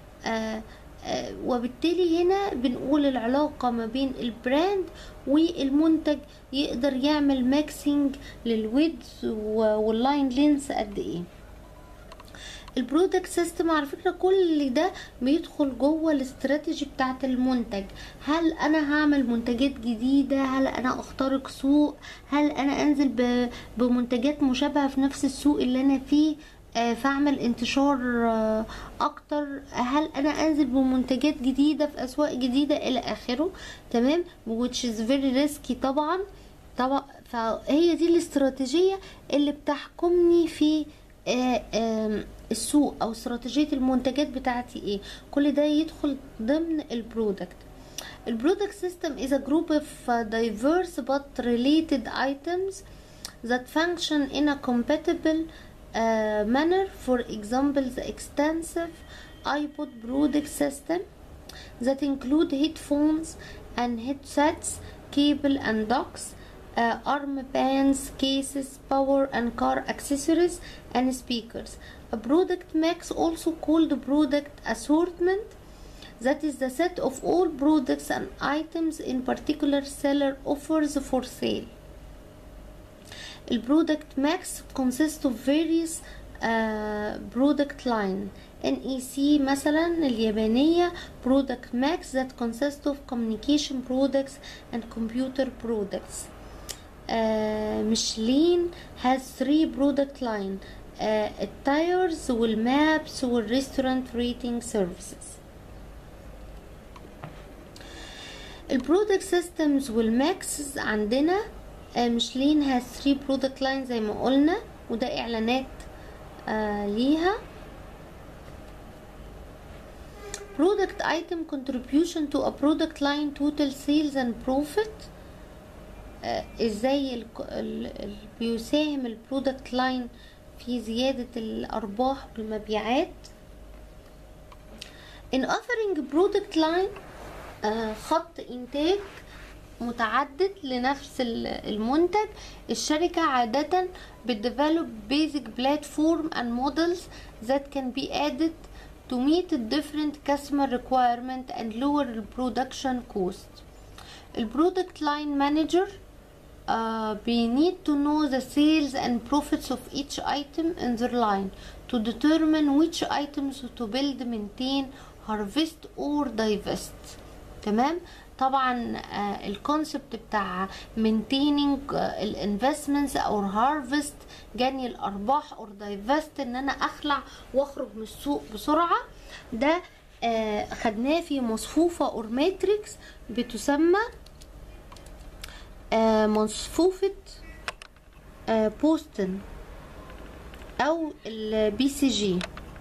Speaker 1: وبالتالي هنا بنقول العلاقة ما بين البراند والمنتج يقدر يعمل ماكسينج للويدز واللاين لينس قد ايه. البرودكت سيستم على فكرة كل ده بيدخل جوه الاستراتيجي بتاعت المنتج. هل انا هعمل منتجات جديدة؟ هل انا اخترق سوق؟ هل انا انزل بمنتجات مشابهة في نفس السوق اللي انا فيه فاعمل انتشار اكتر؟ هل انا انزل بمنتجات جديدة في اسواق جديدة الى اخره؟ تمام. which is very risky طبعا. فهي دي الاستراتيجية اللي بتحكمني في السوق او استراتيجية المنتجات بتاعتي ايه. كل ده يدخل ضمن البرودكت. البرودكت سيستم is a group of diverse but related items that function in a compatible manner. For example, the extensive iPod product system that include headphones and headsets, cable and docks, arm bands, cases, power and car accessories and speakers. A product mix, also called product assortment, that is the set of all products and items in particular seller offers for sale. The product mix consists of various product line. NEC مثلا اليابانية product mix that consists of communication products and computer products. ميشلين has 3 product line التايرز والمابس والريستورانت ريتنج سيرفيسز. البرودكت سيستمز والماكس عندنا ميشلين has 3 product line زي ما قلنا، وده اعلانات ليها. product item contribution to a product line total sales and profit. ازاي بيساهم البرودكت لاين في زيادة الارباح والمبيعات. in offering product line خط انتاج متعدد لنفس المنتج، الشركة عادة بتديفلوب basic platform and models that can be added to meet different customer requirement and lower production cost. البرودكت لاين مانجر we need to know the sales and profits of each item in their line to determine which items to build, maintain, harvest or divest. تمام. طبعا الكونسبت بتاع maintaining الانفستمنتس او harvest جني الارباح or divest ان انا اخلع واخرج من السوق بسرعة، ده خدناه في مصفوفة اور ماتريكس بتسمى مصفوفة بوستن او البي سي جي.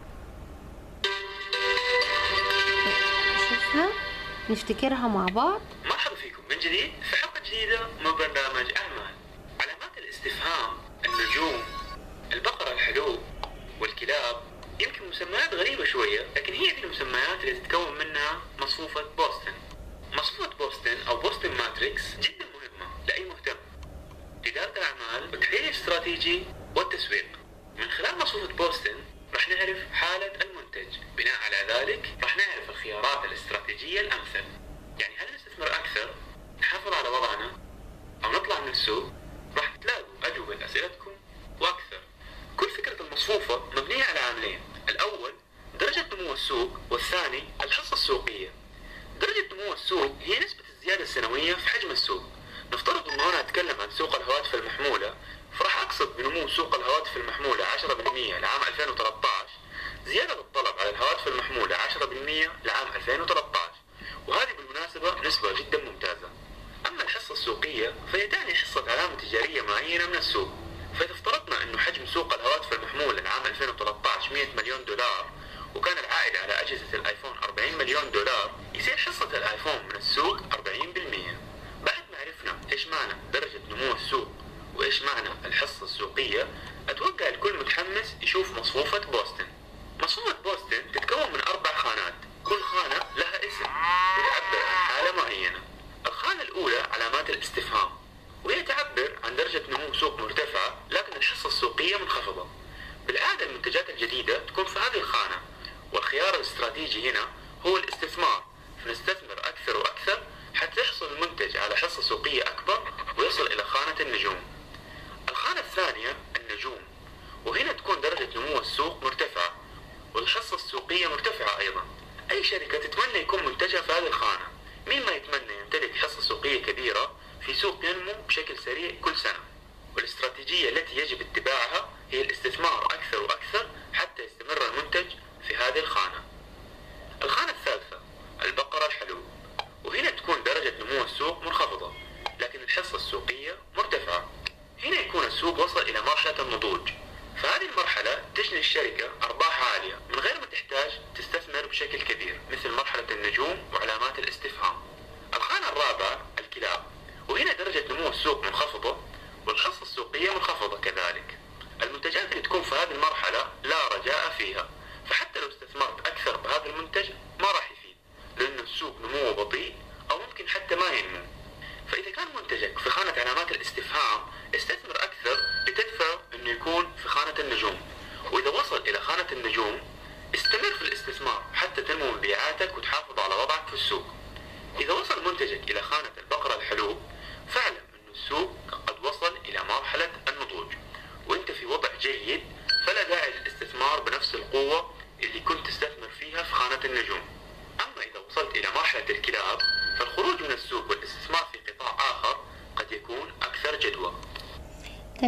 Speaker 1: نشوفها نفتكرها مع بعض.
Speaker 11: مرحبا فيكم من جديد في حلقة جديدة من برنامج أعمال. علامات الاستفهام، النجوم، البقرة الحلوب والكلاب يمكن مسميات غريبة شوية، لكن هي دي المسميات اللي تتكون منها مصفوفة بوستن. مصفوفة بوستن أو بوستن ماتريكس جدا مهمة لأي مهتم بإدارة الأعمال والتحليل الاستراتيجي والتسويق. من خلال مصفوفة بوستن راح نعرف حالة المنتج، بناء على ذلك راح نعرف الخيارات الاستراتيجية الأمثل. يعني هل نستثمر أكثر، نحافظ على وضعنا، أو نطلع من السوق؟ راح تلاقوا أجوبة لأسئلتكم وأكثر. كل فكرة المصفوفة مبنية على عاملين، الأول درجة نمو السوق، والثاني الحصة السوقية. درجة نمو السوق هي نسبة الزيادة السنوية في حجم السوق. نفترض أنه أنا أتكلم عن سوق الهواتف المحمولة، فراح أقصد بنمو سوق الهواتف المحمولة 10% لعام 2013، زيادة الطلب على الهواتف المحمولة 10% لعام 2013، وهذه بالمناسبة نسبة جدا ممتازة. أما الحصة السوقية فهي تعني حصة علامة تجارية معينة من السوق. فإذا افترضنا أنه حجم سوق الهواتف المحمولة لعام 2013 100 مليون دولار، وكان العائد على أجهزة الآيفون 40 مليون دولار، يصير حصة الآيفون من السوق 40%. بعد ما عرفنا إيش معنى درجة نمو السوق وإيش معنى الحصة السوقية، أتوقع الكل متحمس يشوف مصفوفة بوستن. مصفوفة بوستن تتكون من 4 خانات، كل خانة لها اسم وتعبر عن حالة معينة. الخانة الأولى علامات الاستفهام، وهي تعبر عن درجة نمو سوق مرتفعة لكن الحصة السوقية منخفضة. بالعادة المنتجات الجديدة تكون في هذه الخانة، والخيار الاستراتيجي هنا هو الاستثمار، فنستثمر أكثر وأكثر حتى يحصل المنتج على حصة سوقية أكبر ويصل إلى خانة النجوم. الخانة الثانية النجوم، وهنا تكون درجة نمو السوق مرتفعة والحصة السوقية مرتفعة أيضا. أي شركة تتمنى يكون منتجها في هذه الخانة. مين ما يتمنى يمتلك حصة سوقية كبيرة في سوق ينمو بشكل سريع كل سنة. والاستراتيجية التي يجب اتباعها هي الاستثمار أكثر وأكثر حتى يستمر المنتج في هذه الخانة. الخانة الثالثة البقرة الحلوب، وهنا تكون درجة نمو السوق منخفضة لكن الحصة السوقية مرتفعة. هنا يكون السوق وصل إلى مرحلة النضوج، فهذه المرحلة تجني الشركة أرباح عالية من غير ما تحتاج تستثمر بشكل كبير، مثل مرحلة النجوم وعلامات الاستفهام. الخانة الرابعة الكلاب، وهنا درجة نمو السوق منخفضة والحصة السوقية منخفضة كذلك. المنتجات اللي تكون في هذه المرحلة لا رجاء فيها، فحتى لو استثمرت أكثر بهذا المنتج ما راح يفيد، لأن السوق نموه بطيء أو ممكن حتى ما ينمو. فإذا كان منتجك في خانة علامات الاستفهام استثمر أكثر لتدفع أنه يكون في خانة النجوم، وإذا وصل إلى خانة النجوم استمر في الاستثمار حتى تنمو مبيعاتك وتحافظ على وضعك في السوق. إذا وصل منتجك إلى خانة البقرة الحلوب فاعلم أن السوق قد وصل إلى مرحلة النضوج وأنت في وضع جيد، فلا داعي للاستثمار بنفس القوة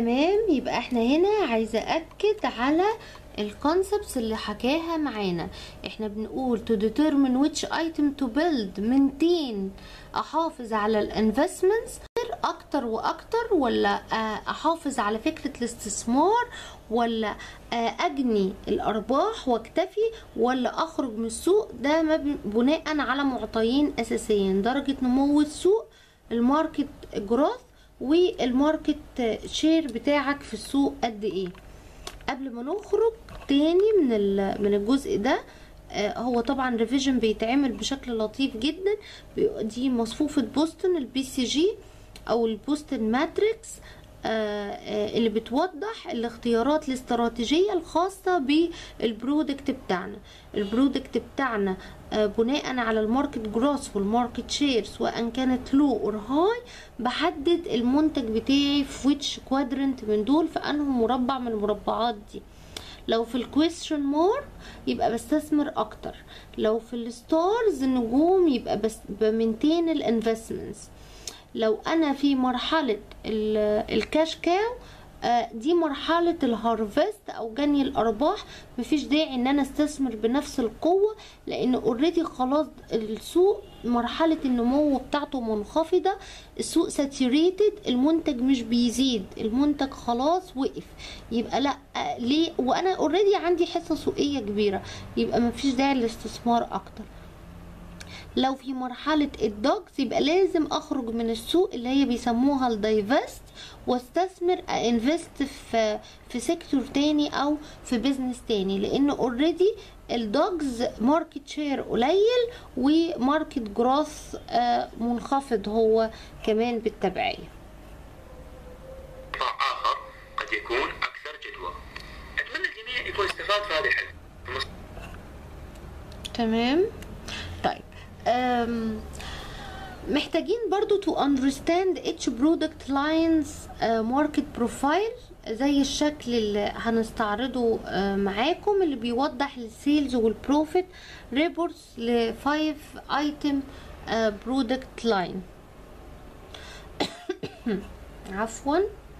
Speaker 1: تمام. يبقى احنا هنا عايزة أكد على الكونسبتس اللي حكاها معانا. احنا بنقول to determine which item to build maintain، احافظ على الانفستمنتس اكتر واكتر، ولا احافظ على فكرة الاستثمار، ولا اجني الارباح واكتفي، ولا اخرج من السوق. ده بناء على معطيين اساسيين: درجة نمو السوق، الماركت جروث، والماركت شير بتاعك في السوق قد ايه. قبل ما نخرج تاني من الجزء ده، هو طبعا ريفيجن بيتعمل بشكل لطيف جدا. دي مصفوفة بوسطن البي سي جي او البوسطن ماتريكس، اللي بتوضح الاختيارات الاستراتيجية الخاصة بالبرودكت بتاعنا. البرودكت بتاعنا بناء على الماركت جروس والماركت شير، سواء كانت لو اور هاي، بحدد المنتج بتاعي في ويتش كوادرنت من دول، في انه مربع من المربعات دي. لو في الكويستشن مارك يبقى بستثمر اكتر، لو في الستارز النجوم يبقى بس بمنتين الانفستمنتس. لو انا في مرحلة الكاش كاو، دي مرحلة الهارفست او جني الارباح، مفيش داعي ان انا استثمر بنفس القوة، لان اوريدي خلاص السوق مرحلة النمو بتاعته منخفضة، السوق ساتوريتد، المنتج مش بيزيد، المنتج خلاص وقف. يبقى لا، ليه؟ وانا اوريدي عندي حصة سوقية كبيرة، يبقى مفيش داعي للاستثمار اكتر. لو في مرحلة الدوجز يبقى لازم اخرج من السوق اللي هي بيسموها الدايفست، واستثمر انفست في سيكتور تاني او في بيزنس تاني، لان اوريدي الدوجز ماركت شير قليل وماركت جروث منخفض هو كمان بالتبعية.
Speaker 11: قطاع آخر قد يكون أكثر جدوى. أتمنى الجميع يكون استفاد في هذه الحلقة.
Speaker 1: تمام. طيب محتاجين برضو to understand each product lines market profile، زي الشكل اللي هنستعرضه معاكم، اللي بيوضح السيلز والبروفيت ريبورتس ل 5 item product line. عفوا.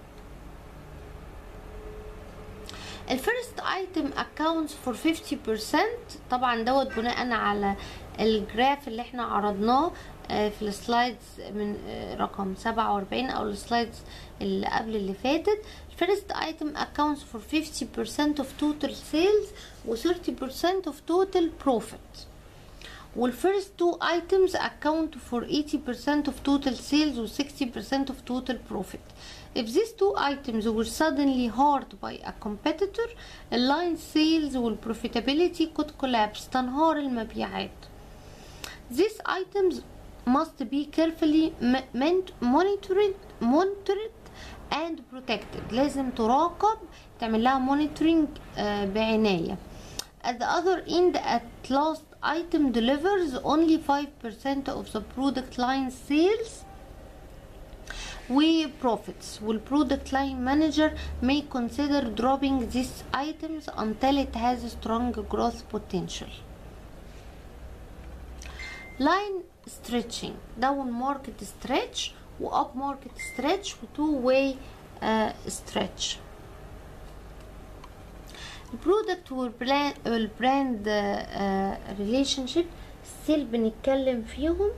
Speaker 1: الفيرست ايتم accounts for 50%، طبعا دوت بناء على الجراف اللي احنا عرضناه في السلايدز من رقم 47 او السلايدز اللي قبل اللي فاتت. الفيرست ايتم accounts for 50% of total sales و 30% of total profit. والفيرست two items account for 80% of total sales و 60% of total profit. If these two items were suddenly hurt by a competitor, line sales وال profitability could collapse، تنهار المبيعات. These items must be carefully monitored and protected، لازم تراقب، تعمل لها monitoring بعناية. At the other end, at last item delivers only 5% of the product line sales و profits. Will product line manager may consider dropping these items until it has a strong growth potential. Line stretching، down market stretch و up market stretch و two way stretch. البرودكت والبراند ريليشن شيب ستيل بنتكلم فيهم.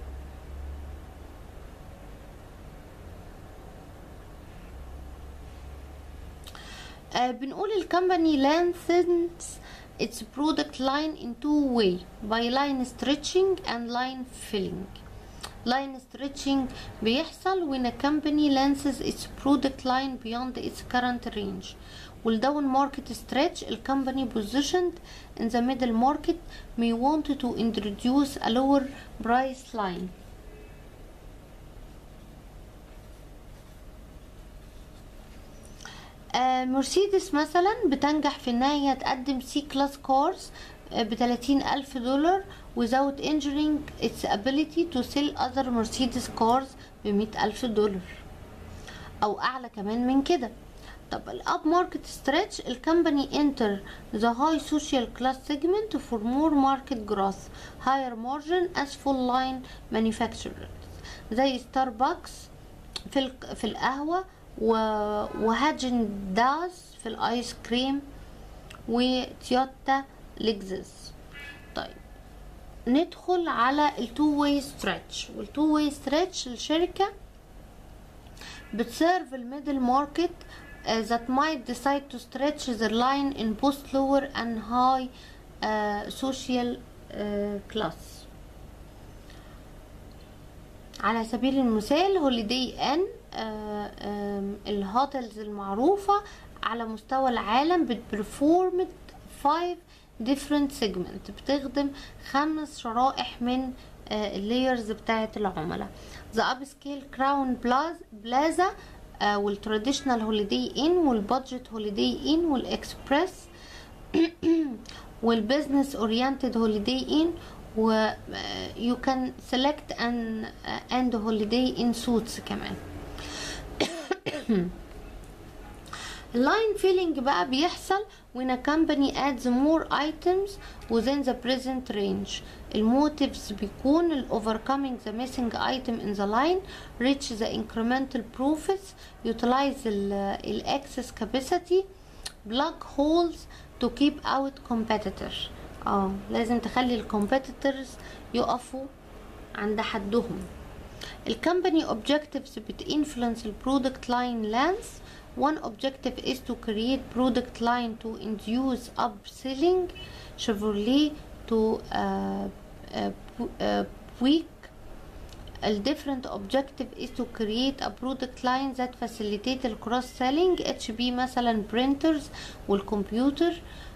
Speaker 1: بنقول الكمباني lengthens its product line in two way by line stretching and line filling. line stretching بيحصل when a company lengthens its product line beyond its current range. والdown market stretch, a company positioned in the middle market may want to introduce a lower price line. مرسيدس مثلا بتنجح في انها هي تقدم C class cars ب$30,000 without injuring its ability to sell other Mercedes cars ب$100,000 او اعلى كمان من كده. طب الاب ماركت ستريتش، الكمباني enter the high social class segment for more market growth, higher margin as full line manufacturers زي ستاربكس في القهوة وهاجن داز في الايس كريم، وتويوتا لكزس. طيب ندخل على التو واي ستريتش. والتو واي ستريتش الشركة بتسيرف الميدل ماركت that might decide to stretch their line in both lower and high social class. على سبيل المثال هوليداي ان الهوتيلز المعروفة على مستوى العالم بتبرفورم 5 different segment، بتخدم 5 شرائح من اللايرز بتاعة العملاء. The upscale crown plaza والتراديشنال هوليداي ان والبادجت هوليداي ان والاكسبريس والبزنس اورينتد هوليداي ان، و you can select and holiday in suits كمان. اللاين فيلينج بقى بيحصل when a company adds more items within the present range. الموتيفز بيكون ال overcoming the missing item in the line, reach the incremental profits, utilize ال excess capacity, plug holes to keep out competitors. لازم تخلي الكومبيتيتورز يقفوا عند حدهم. الكمباني objectives بتinfluence البرودكت لاين length. One objective is to create product line to induce upselling. Chevrolet to Buick. A different objective is to create a product line that facilitate the cross selling. HP مثلا printers والكمبيوتر.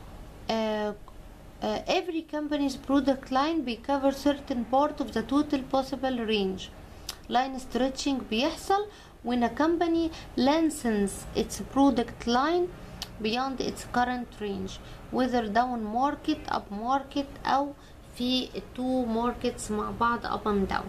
Speaker 1: Every company's product line بيcover certain part of the total possible range. Line stretching بيحصل when a company lengthens its product line beyond its current range, whether down market, up market أو في two markets مع بعض up and down.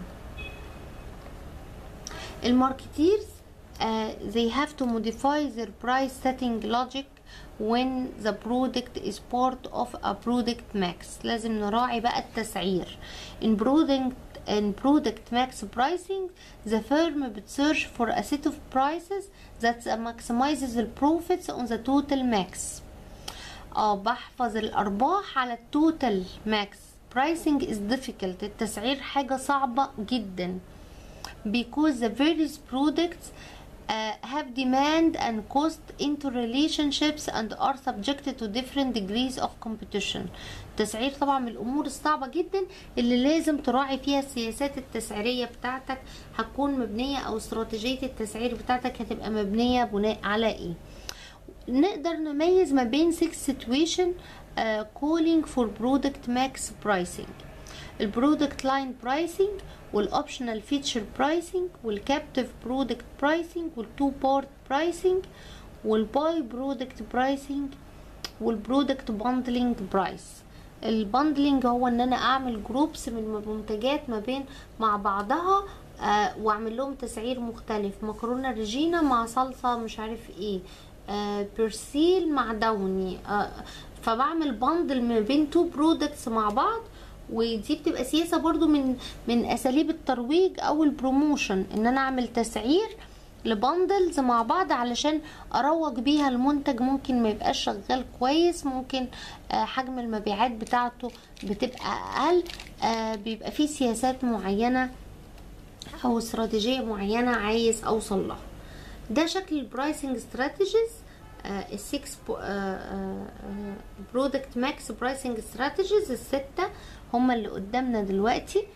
Speaker 1: الماركتيرز they have to modify their price setting logic when the product is part of a product mix. لازم نراعي بقى التسعير. In product max pricing, the firm بتsearch for a set of prices that maximizes the profits on the total max. بحفظ الأرباح على التوتال max. Pricing is difficult. التسعير حاجة صعبة جدا. Because the various products have demand and cost interrelationships and are subjected to different degrees of competition. التسعير طبعا من الامور الصعبة جدا اللي لازم تراعي فيها. السياسات التسعيرية بتاعتك هتكون مبنية او استراتيجية التسعير بتاعتك هتبقى مبنية بناء على ايه. نقدر نميز ما بين 6 situation calling for product max pricing. البرودكت لاين برايسنج والاوبشنال فيتشر برايسنج والكابتيف برودكت برايسنج والتو بارت برايسنج والباي برودكت برايسنج والبرودكت باندلينج برايس. الباندلينج هو ان انا اعمل جروبس من منتجات ما بين مع بعضها واعمل لهم تسعير مختلف. مكرونه ريجينا مع صلصه مش عارف ايه، بيرسيل مع داوني، فبعمل باندل ما بين تو برودكتس مع بعض. ودي بتبقى سياسة برضو من اساليب الترويج او البروموشن، ان انا اعمل تسعير لباندلز مع بعض علشان اروج بيها المنتج. ممكن ما يبقاش شغال كويس، ممكن حجم المبيعات بتاعته بتبقى اقل، بيبقى فيه سياسات معينة او استراتيجية معينة عايز اوصل لها. ده شكل البرايسنج استراتيجيز. السكس برودكت ماكس برايسنج استراتيجيز الستة هما اللي قدامنا دلوقتي.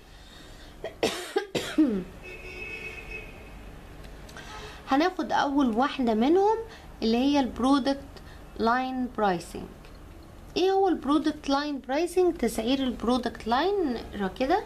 Speaker 1: هناخد اول واحدة منهم اللي هي البرودكت لاين برايسنج. ايه هو البرودكت لاين برايسنج؟ تسعير البرودكت لاين. نقرا كده.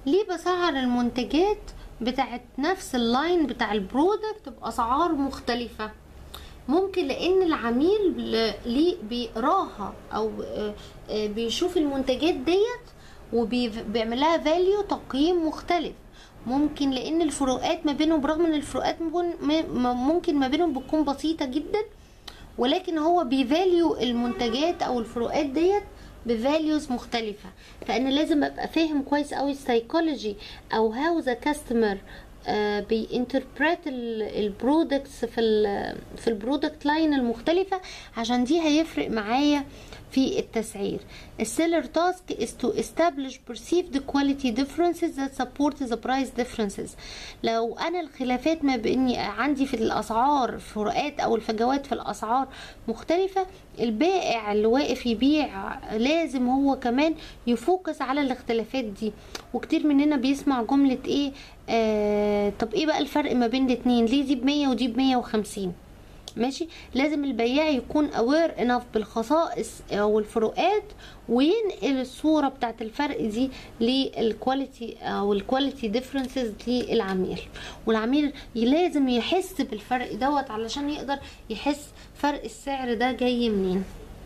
Speaker 1: ليه بسعر المنتجات بتاعت نفس اللاين بتاع البرودكت بأسعار مختلفة؟ ممكن لان العميل ليه بيقراها او بيشوف المنتجات ديت وبيعملها فاليو تقييم مختلف. ممكن لان الفروقات ما بينهم، برغم ان الفروقات ممكن ما بينهم بتكون بسيطة جدا، ولكن هو بيفاليو المنتجات او الفروقات ديت بفاليوز مختلفة. فانا لازم ابقى فاهم كويس اوي السايكولوجي او هاو ذا كاستمر بينتربريت البرودكتس في البرودكت لاين المختلفة، عشان دي هيفرق معايا في التسعير. السيلر تاسك is to establish perceived quality differences that support the price differences. لو انا الخلافات ما بيني عندي في الاسعار فروقات او الفجوات في الاسعار مختلفة، البائع اللي واقف يبيع لازم هو كمان يفوكس على الاختلافات دي. وكتير مننا بيسمع جملة ايه طب ايه بقى الفرق ما بين الاتنين؟ ليه دي ب100 ودي ب150؟ ماشي، لازم البياع يكون aware enough بالخصائص او الفروقات وينقل الصورة بتاعت الفرق دي للكواليتي او الكواليتي ديفرنسز للعميل. والعميل لازم يحس بالفرق دوت علشان يقدر يحس فرق السعر ده جاي منين.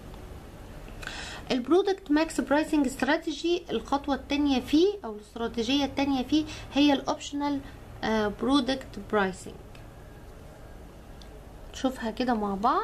Speaker 1: البرودكت ماكس برايسنج استراتيجي، الخطوة التانية فيه او الاستراتيجية التانية فيه هي الاوبشنال برودكت برايسنج. نشوفها كده مع بعض.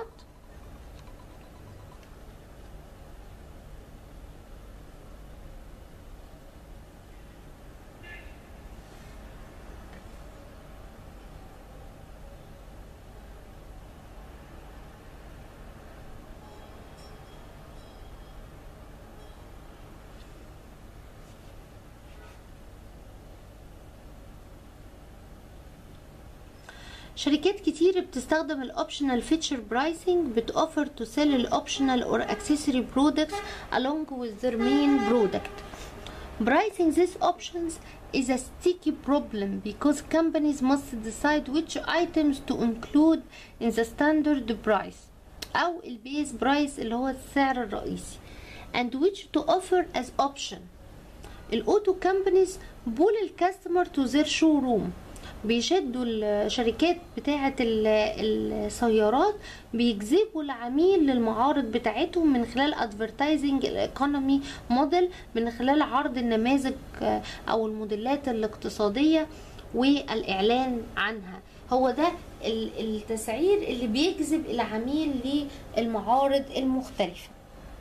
Speaker 1: شركات كتير بتستخدم الاوبشنال فيتشر برايسنج، بتوفر تو سيل الاوبشنال اور accessory products along with their main product. Pricing these options is a sticky problem because companies must decide which items to include in the standard price او البيز برايس اللي هو السعر الرئيسي and which to offer as option. الاوتو كامبانيز بول الكاستمر to their showroom، بيشدوا الشركات بتاعة السيارات بيجذبوا العميل للمعارض بتاعتهم من خلال advertising economy model، من خلال عرض النماذج او الموديلات الاقتصادية والاعلان عنها. هو ده التسعير اللي بيجذب العميل للمعارض المختلفة.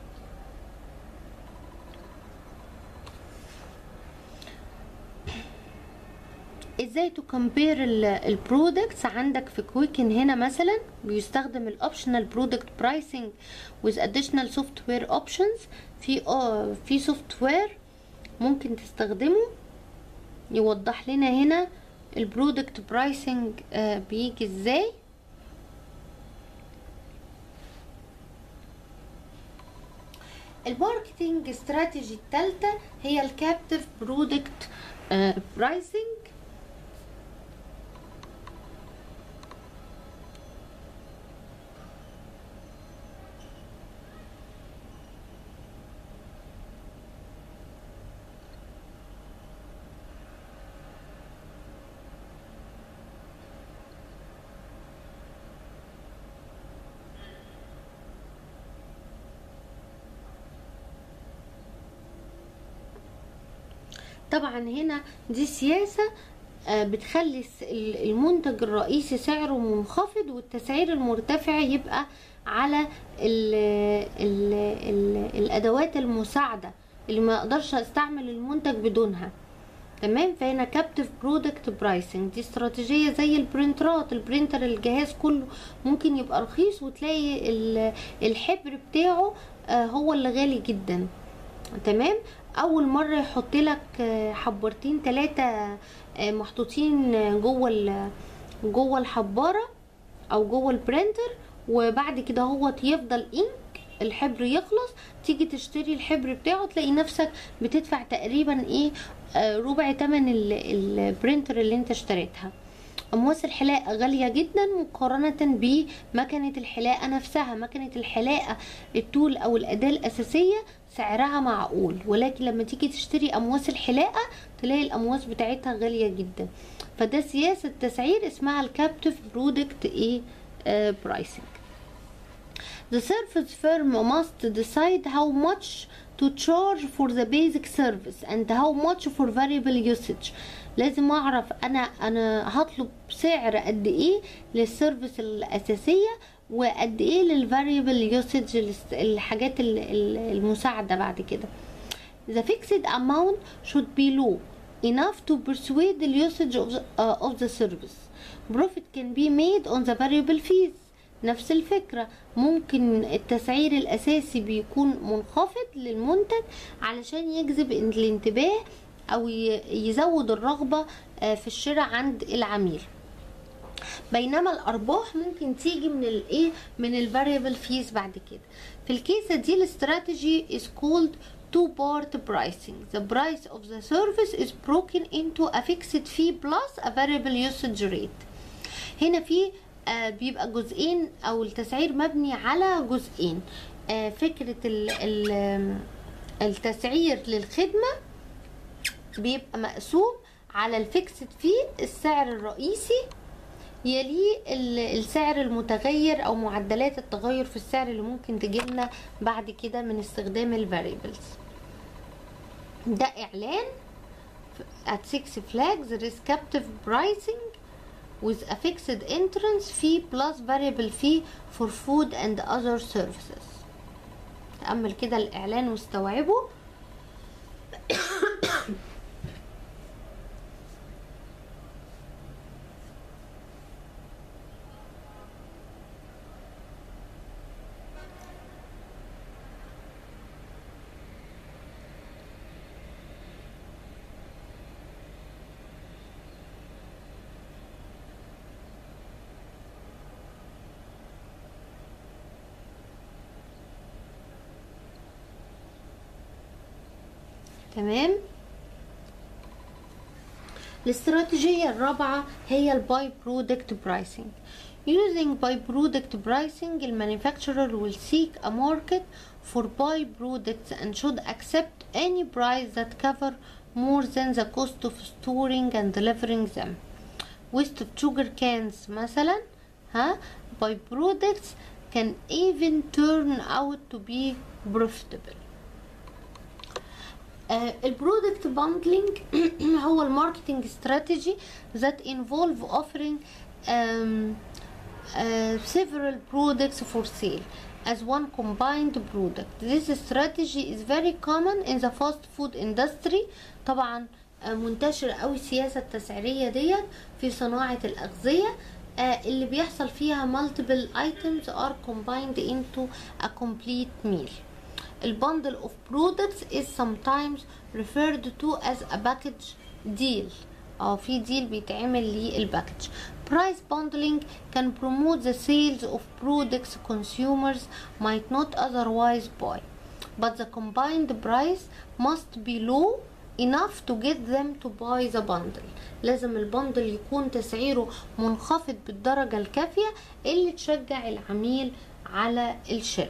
Speaker 1: ازاي تو كومبير البرودكتس؟ عندك في كويكن هنا مثلا بيستخدم الاوبشنال برودكت برايسنج with additional software options. في سوفت وير ممكن تستخدمه يوضح لنا هنا البرودكت برايسنج بيجي ازاي. الماركتنج استراتيجي الثالثه هي الكابتيف برودكت برايسنج. طبعا هنا دي سياسة بتخلي المنتج الرئيسي سعره منخفض والتسعير المرتفع يبقى على الادوات المساعدة اللي ما اقدرش استعمل المنتج بدونها. تمام. فهنا كابتيف برودكت برايسنج دي استراتيجية زي البرينترات. البرينتر الجهاز كله ممكن يبقى رخيص وتلاقي الحبر بتاعه هو اللي غالي جدا. تمام. اول مره يحط لك حبرتين 3 محطوطين جوه الحباره او جوه البرينتر، وبعد كده هو يفضل انك الحبر يخلص، تيجي تشتري الحبر بتاعه تلاقي نفسك بتدفع تقريبا ربع تمن البرينتر اللي انت اشتريتها. أمواس الحلاقة غالية جدا مقارنة بمكنة الحلاقة نفسها. مكنة الحلاقة التول أو الأداة الأساسية سعرها معقول، ولكن لما تيجي تشتري أمواس الحلاقة تلاقي الأمواس بتاعتها غالية جدا. فده سياسة تسعير اسمها الكابتيف برودكت برايسنج. The service firm must decide how much to charge for the basic service and how much for variable usage. لازم اعرف انا هطلب سعر قد ايه للسيرفيس الاساسيه وقد ايه للفاريبل يوسج، الحاجات المساعده بعد كده. The fixed amount should be low enough to persuade the usage of the service. Profit can be made on the variable fees. نفس الفكرة، ممكن التسعير الأساسي بيكون منخفض للمنتج علشان يجذب الانتباه أو يزود الرغبة في الشراء عند العميل، بينما الأرباح ممكن تيجي من الفاريبل فيز بعد كده. في الكيسة دي الاستراتيجي is called two-part pricing. The price of the service is broken into a fixed fee plus a variable usage rate. هنا في بيبقى جزئين او التسعير مبني على جزئين. فكرة التسعير للخدمة بيبقى مقسوم على الفيكسد فيه السعر الرئيسي، يليه السعر المتغير او معدلات التغير في السعر اللي ممكن تجيلنا بعد كده من استخدام الفاريبلز. ده اعلان at Six Flags there is captive pricing with a fixed entrance fee plus variable fee for food and other services. تأمل كده الإعلان واستوعبه. تمام. الاستراتيجية الرابعة هي الباي برودكت برايسنج. Using by product pricing, the manufacturer will seek a market for buy products and should accept any price that cover more than the cost of storing and delivering them. Waste of sugar cans مثلا by products can even turn out to be profitable. البرودكت باندلينج هو الماركتينج استراتيجي that involve offering several products for sale as one combined product. This strategy is very common in the fast food industry. طبعا منتشر قوي السياسة التسعيرية ديت في صناعة الأغذية اللي بيحصل فيها multiple items are combined into a complete meal. A bundle of products is sometimes referred to as a package deal. في deal بيتعمل للباكج. Price bundling can promote the sales of products consumers might not otherwise buy, but the combined price must be low enough to get them to buy the bundle. لازم البندل يكون تسعيره منخفض بالدرجة الكافية اللي تشجع العميل على الشراء.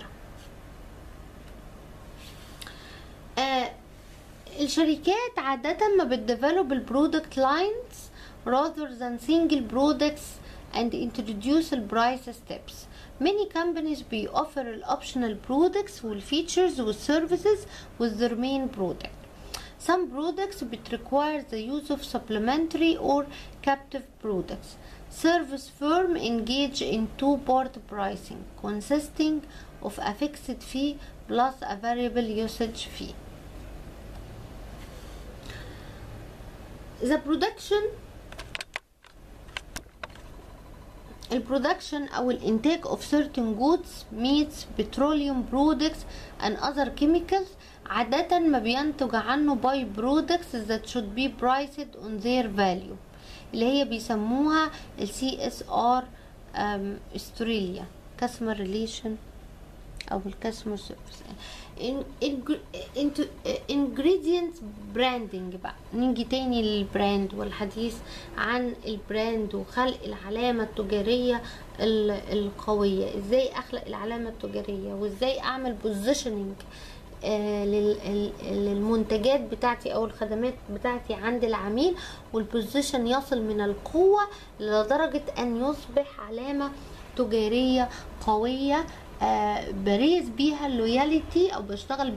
Speaker 1: الشركات عادة ما بتديفلوب البرودكت لاينز rather than single products and introduce the price steps. Many companies offer optional products with features with services with their main product. Some products require the use of supplementary or captive products. Service firm engage in two-part pricing consisting of a fixed fee plus a variable usage fee. The production أو الإنتاج of certain goods, meats, petroleum products and other chemicals عادة ما بينتج عنه by products that should be priced on their value اللي هي بيسموها ال CSR Australia Customer Relation او الكاستمر سيرفيس. ingredient branding بقى، نيجي تاني للبراند والحديث عن البراند وخلق العلامة التجارية القوية. ازاي اخلق العلامة التجارية وازاي اعمل بوزيشننج للمنتجات بتاعتي او الخدمات بتاعتي عند العميل، والبوزيشن يصل من القوة لدرجة ان يصبح علامة تجارية قوية بريز بيها اللويالتي او بشتغل